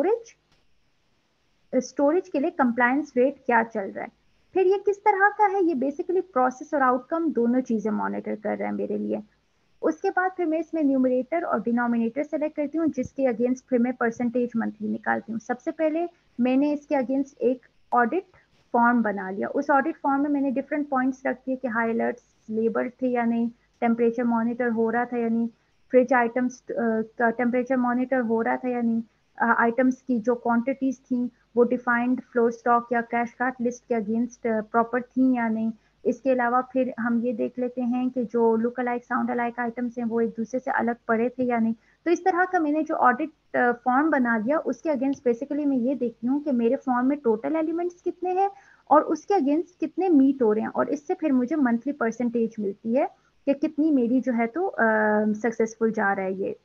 B: स्टोरेज के लिए कंप्लायंस रेट क्या चल रहा है। फिर ये किस तरह का है, ये बेसिकली प्रोसेस और आउटकम दोनों चीजें मॉनिटर कर रहे हैं मेरे लिए। उसके बाद फिर मैं इसमें न्यूमरेटर और डिनोमिनेटर सेलेक्ट करती हूँ, जिसके अगेंस्ट फिर मैं परसेंटेज मंथली निकालती हूँ। सबसे पहले मैंने इसके अगेंस्ट एक ऑडिट फॉर्म बना लिया। उस ऑडिट फॉर्म में मैंने डिफरेंट पॉइंट्स रख दिए कि हाई अलर्ट लेबर थे या नहीं, टेम्परेचर मॉनिटर हो रहा था या नहीं, फ्रिज आइटम्स का टेम्परेचर मॉनिटर हो रहा था या नहीं, आइटम्स की जो क्वांटिटीज थी वो डिफाइंड फ्लोर स्टॉक या कैश कार्ट लिस्ट के अगेंस्ट प्रॉपर थी या नहीं। इसके अलावा फिर हम ये देख लेते हैं कि जो look alike, sound alike items हैं वो एक दूसरे से अलग पड़े थे या नहीं। तो इस तरह का मैंने जो ऑडिट फॉर्म बना दिया, उसके अगेंस्ट बेसिकली मैं ये देखती हूँ कि मेरे फॉर्म में टोटल एलिमेंट्स कितने हैं और उसके अगेंस्ट कितने मीट हो रहे हैं, और इससे फिर मुझे मंथली परसेंटेज मिलती है कि कितनी मेरी जो है तो सक्सेसफुल जा रहा है ये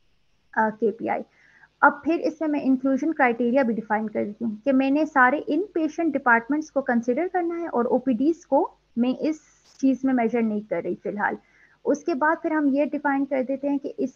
B: केपीआई। अब फिर इसमें मैं इंक्लूजन क्राइटेरिया भी डिफाइन कर देती हूँ कि मैंने सारे इन पेशेंट डिपार्टमेंट्स को कंसिडर करना है और ओपीडीज को मैं इस चीज में मेजर नहीं कर रही फिलहाल। उसके बाद फिर हम ये डिफाइन कर देते हैं कि इस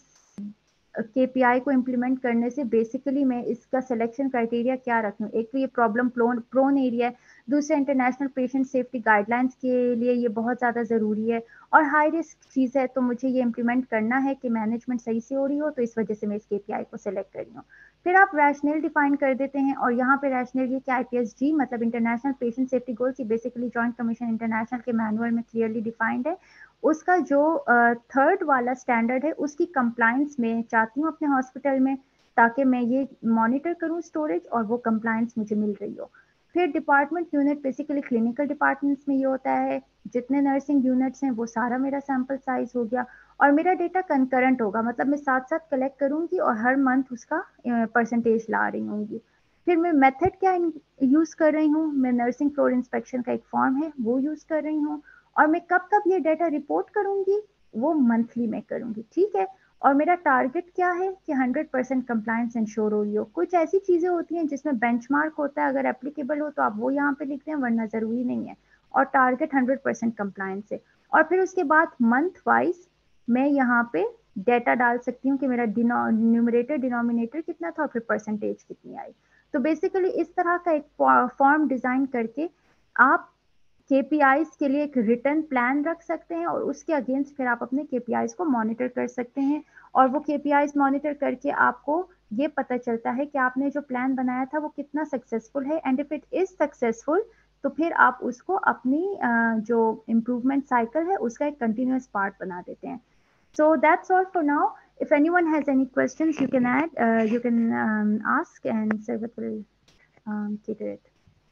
B: केपीआई को इम्प्लीमेंट करने से बेसिकली मैं इसका सिलेक्शन क्राइटेरिया क्या रखूँ। एक तो ये प्रॉब्लम प्रोन एरिया है, दूसरा इंटरनेशनल पेशेंट सेफ्टी गाइडलाइंस के लिए ये बहुत ज़्यादा ज़रूरी है, और हाई रिस्क चीज़ है तो मुझे ये इम्प्लीमेंट करना है कि मैनेजमेंट सही से हो रही हो, तो इस वजह से मैं इस केपीआई को सिलेक्ट कर रही हूँ। फिर आप रैशनल डिफाइन कर देते हैं, और यहाँ पे रैशनल ये कि आईपीएसजी मतलब इंटरनेशनल पेशेंट सेफ्टी गोल्स, ये बेसिकली जॉइंट कमीशन इंटरनेशनल के मैनुअल में क्लियरली डिफाइंड है। उसका जो थर्ड वाला स्टैंडर्ड है उसकी कंप्लायंस में चाहती हूँ अपने हॉस्पिटल में, ताकि मैं ये मॉनिटर करूँ स्टोरेज और वो कंप्लायंस मुझे मिल रही हो। फिर department unit, basically clinical departments में ये होता है जितने नर्सिंग यूनिट्स हैं वो सारा मेरा सैंपल साइज हो गया, और मेरा डेटा कंकरेंट होगा, मतलब मैं साथ साथ कलेक्ट करूंगी और हर मंथ उसका परसेंटेज ला रही होंगी। फिर मैं मेथड क्या यूज कर रही हूँ, मैं नर्सिंग फ्लोर इंस्पेक्शन का एक फॉर्म है वो यूज कर रही हूँ, और मैं कब कब ये डेटा रिपोर्ट करूंगी, वो मंथली में करूंगी, ठीक है। और मेरा टारगेट क्या है कि 100% कंप्लायंस इंश्योर हो रही हो। कुछ ऐसी चीजें होती हैं जिसमें बेंचमार्क होता है, अगर एप्लीकेबल हो तो आप वो यहाँ पे लिख दें, वरना जरूरी नहीं है। और टारगेट 100% कंप्लायंस है। और फिर उसके बाद मंथ वाइज मैं यहाँ पे डेटा डाल सकती हूँ कि मेरा न्यूमरेटर डिनोमिनेटर कितना था और फिर परसेंटेज कितनी आई। तो बेसिकली इस तरह का एक फॉर्म डिजाइन करके आप केपीआईज के लिए एक रिटर्न प्लान रख सकते हैं, और उसके अगेंस्ट फिर आप अपने केपीआईज को मॉनिटर कर सकते हैं। और वो केपीआईज मॉनिटर करके आपको ये पता चलता है कि आपने जो प्लान बनाया था वो कितना सक्सेसफुल है, and if it is successful तो फिर आप उसको अपनी जो इम्प्रूवमेंट साइकिल है उसका एक कंटिन्यूस पार्ट बना देते हैं। So that's all for now. If anyone has any questions, you can add, you can ask, and Sarvat will cater it.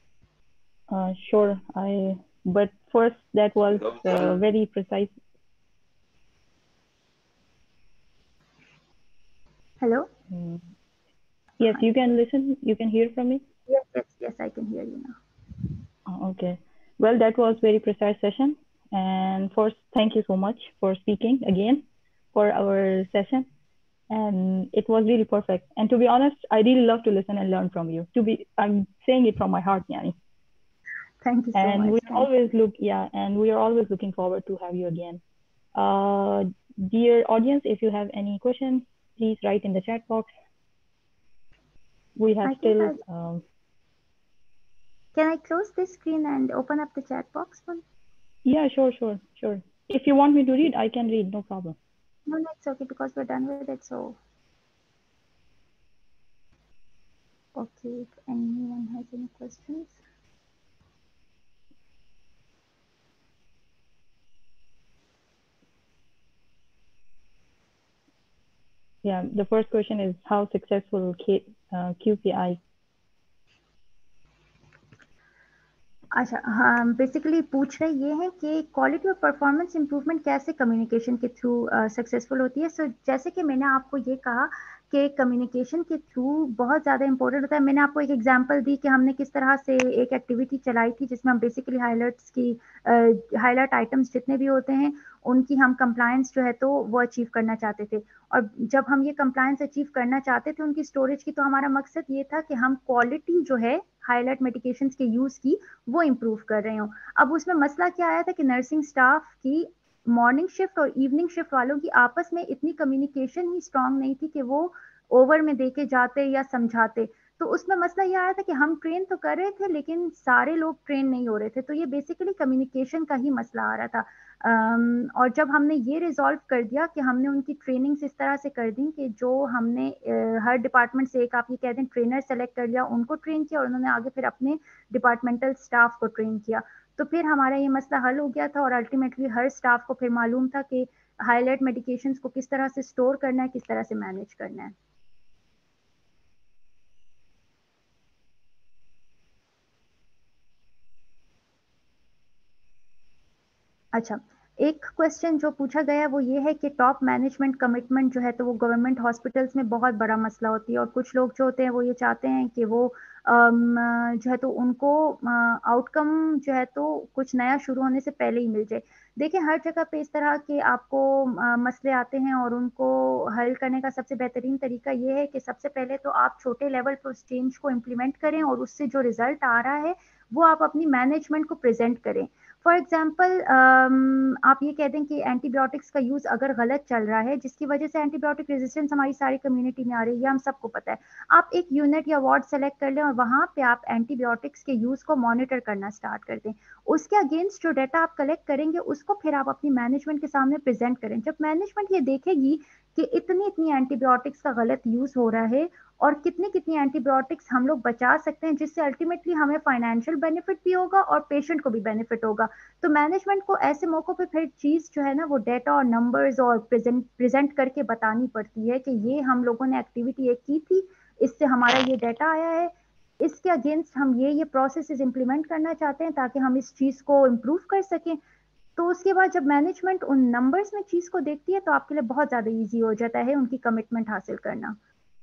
A: Sure. But first, that was very precise.
B: Hello?
A: Mm. Yes, you can listen. You can hear from me.
B: Yes, I can hear you now.
A: Okay. Well, that was very precise session. And first, thank you so much for speaking again for our session. And it was really perfect. And to be honest, I really love to listen and learn from you. I'm saying it from my heart, Yani.
B: Thank you so
A: And
B: much.
A: we are always looking forward to have you again. Uh, Dear audience, if you have any questions, please write in the chat box. We have
B: I think
A: still.
B: Can I close this screen and open up the chat box one?
A: Yeah, sure. If you want me to read, I can read, no problem.
B: No, it's okay because we're done with it. So, okay, if anyone has any questions.
A: Yeah, the first question is how successful QPI?
B: अच्छा, हाँ, basically पूछ रहे ये है कि quality और performance improvement कैसे communication के थ्रू सक्सेसफुल होती है। सो जैसे कि मैंने आपको ये कहा कि कम्युनिकेशन के थ्रू बहुत ज़्यादा इंपॉर्टेंट होता है। मैंने आपको एक एग्जांपल दी कि हमने किस तरह से एक एक्टिविटी चलाई थी जिसमें हम बेसिकली हाईलाइट आइटम्स जितने भी होते हैं उनकी हम कंप्लायंस जो है तो वो अचीव करना चाहते थे। और जब हम ये कंप्लायंस अचीव करना चाहते थे उनकी स्टोरेज की, तो हमारा मकसद ये था कि हम क्वालिटी जो है हाईलाइट मेडिकेशंस के यूज़ की वो इम्प्रूव कर रहे हो। अब उसमें मसला क्या आया था कि नर्सिंग स्टाफ की मॉर्निंग शिफ्ट और इवनिंग शिफ्ट वालों की आपस में इतनी कम्युनिकेशन ही स्ट्रांग नहीं थी कि वो ओवर में देके जाते या समझाते। तो उसमें मसला ये आया था कि हम ट्रेन तो कर रहे थे लेकिन सारे लोग ट्रेन नहीं हो रहे थे। तो ये बेसिकली कम्युनिकेशन का ही मसला आ रहा था। और जब हमने ये रिजॉल्व कर दिया कि हमने उनकी ट्रेनिंग्स इस तरह से कर दी कि जो हमने हर डिपार्टमेंट से एक आप ये कह दें ट्रेनर सेलेक्ट कर लिया, उनको ट्रेन किया और उन्होंने आगे फिर अपने डिपार्टमेंटल स्टाफ को ट्रेन किया। तो फिर हमारा ये मसला हल हो गया था और अल्टीमेटली हर स्टाफ को फिर मालूम था कि हाईलाइट मेडिकेशंस को किस तरह से स्टोर करना है, किस तरह से मैनेज करना है। अच्छा, एक क्वेश्चन जो पूछा गया वो ये है कि टॉप मैनेजमेंट कमिटमेंट जो है तो वो गवर्नमेंट हॉस्पिटल्स में बहुत बड़ा मसला होती है और कुछ लोग जो होते हैं वो ये चाहते हैं कि वो जो है तो उनको आउटकम जो है तो कुछ नया शुरू होने से पहले ही मिल जाए। देखिए हर जगह पे इस तरह के आपको मसले आते हैं और उनको हल करने का सबसे बेहतरीन तरीका ये है कि सबसे पहले तो आप छोटे लेवल पर उस चेंज को इम्प्लीमेंट करें और उससे जो रिजल्ट आ रहा है वो आप अपनी मैनेजमेंट को प्रेजेंट करें। फॉर एग्जाम्पल आप ये कह दें कि एंटीबायोटिक्स का यूज़ अगर गलत चल रहा है जिसकी वजह से एंटीबायोटिक रेजिस्टेंस हमारी सारी कम्युनिटी में आ रही है, हम सबको पता है। आप एक यूनिट या वार्ड सेलेक्ट कर लें और वहाँ पे आप एंटीबायोटिक्स के यूज़ को मॉनिटर करना स्टार्ट कर दें। उसके अगेंस्ट जो डाटा आप कलेक्ट करेंगे उसको फिर आप अपनी मैनेजमेंट के सामने प्रेजेंट करें। जब मैनेजमेंट ये देखेगी कि इतनी इतनी एंटीबायोटिक्स का गलत यूज़ हो रहा है और कितनी कितनी एंटीबायोटिक्स हम लोग बचा सकते हैं जिससे अल्टीमेटली हमें फाइनेंशियल बेनिफिट भी होगा और पेशेंट को भी बेनिफिट होगा, तो मैनेजमेंट को ऐसे मौकों पे फिर चीज़ जो है ना वो डेटा और नंबर्स और प्रेजेंट करके बतानी पड़ती है कि ये हम लोगों ने एक्टिविटी एक की थी, इससे हमारा ये डेटा आया है, इसके अगेंस्ट हम ये प्रोसेस इम्प्लीमेंट करना चाहते हैं ताकि हम इस चीज़ को इम्प्रूव कर सकें। तो उसके बाद जब मैनेजमेंट उन नंबर्स में चीज़ को देखती है तो आपके लिए बहुत ज़्यादा ईजी हो जाता है उनकी कमिटमेंट हासिल करना।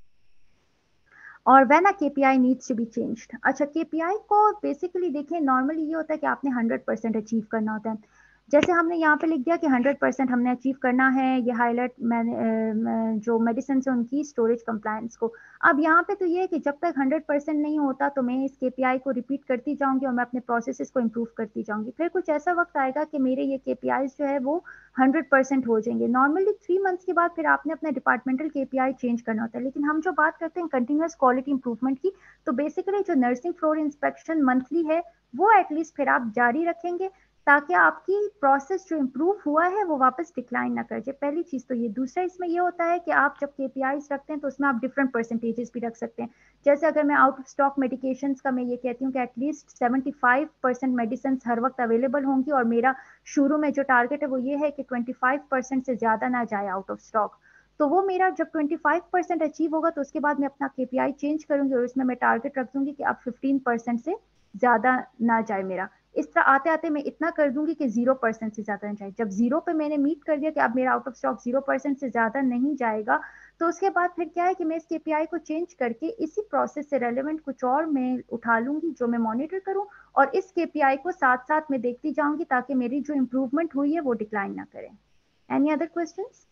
B: और when a KPI needs to be changed. अच्छा, केपीआई को बेसिकली देखें नॉर्मली ये होता है कि आपने 100% अचीव करना होता है। जैसे हमने यहाँ पे लिख दिया कि 100% हमने अचीव करना है ये हाईलाइट मैंने जो मेडिसिन है उनकी स्टोरेज कंप्लायंस को। अब यहाँ पे तो ये है कि जब तक 100% नहीं होता तो मैं इस केपीआई को रिपीट करती जाऊंगी और मैं अपने प्रोसेसेस को इम्प्रूव करती जाऊंगी। फिर कुछ ऐसा वक्त आएगा कि मेरे ये केपीआईज जो है वो 100% हो जाएंगे। नॉर्मली 3 मंथ्स के बाद फिर आपने अपना डिपार्टमेंटल केपीआई चेंज करना होता है। लेकिन हम जो बात करते हैं कंटिन्यूस क्वालिटी इंप्रूवमेंट की, तो बेसिकली जो नर्सिंग फ्लोर इंस्पेक्शन मंथली है वो एटलीस्ट फिर आप जारी रखेंगे ताकि आपकी प्रोसेस जो इम्प्रूव हुआ है वो वापस डिक्लाइन ना कर जाए। पहली चीज़ तो ये। दूसरा इसमें ये होता है कि आप जब केपीआईज रखते हैं तो उसमें आप डिफरेंट परसेंटेजेस भी रख सकते हैं। जैसे अगर मैं आउट ऑफ स्टॉक मेडिकेशंस का मैं ये कहती हूँ कि एटलीस्ट 75% मेडिसिन हर वक्त अवेलेबल होंगी और मेरा शुरू में जो टारगेट है वो ये है कि 25% से ज़्यादा ना जाए आउट ऑफ स्टॉक। तो वो मेरा जब 25% अचीव होगा तो उसके बाद मैं अपना केपीआई चेंज करूंगी और उसमें मैं टारगेट रख दूंगी कि अब 15% से ज़्यादा ना जाए मेरा। इस तरह आते आते मैं इतना कर दूंगी कि 0% से ज़्यादा ना जाए। जब 0 पे मैंने मीट कर दिया कि अब मेरा आउट ऑफ स्टॉक 0% से ज़्यादा नहीं जाएगा, तो उसके बाद फिर क्या है कि मैं इस केपीआई को चेंज करके इसी प्रोसेस से रेलेवेंट कुछ और मैं उठा लूंगी जो मैं मॉनिटर करूं और इस केपीआई को साथ साथ में देखती जाऊंगी ताकि मेरी जो इम्प्रूवमेंट हुई है वो डिक्लाइन ना करें। Any other questions?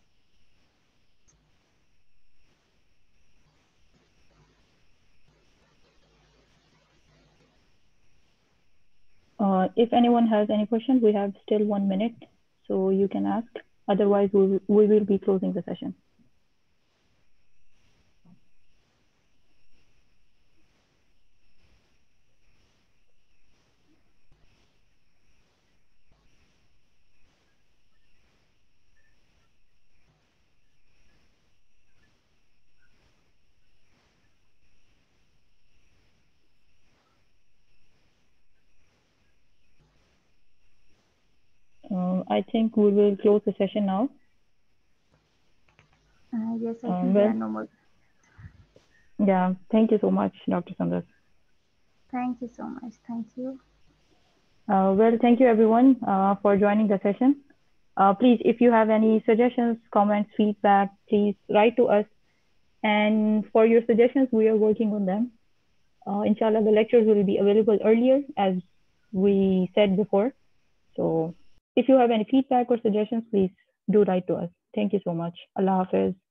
A: If anyone has any question, we have still 1 minute, so you can ask. Otherwise, we will be closing the session. I think we will close the session now.
B: Yes, I think there are no more.
A: Yeah, thank you so much, Dr. Sandar.
B: Thank you so much. Thank you.
A: Well, thank you everyone for joining the session. Please, if you have any suggestions, comments, feedback, please write to us. And for your suggestions, we are working on them. Inshallah, the lectures will be available earlier, as we said before. So if you have any feedback or suggestions, please do write to us. Thank you so much. Allah Hafiz.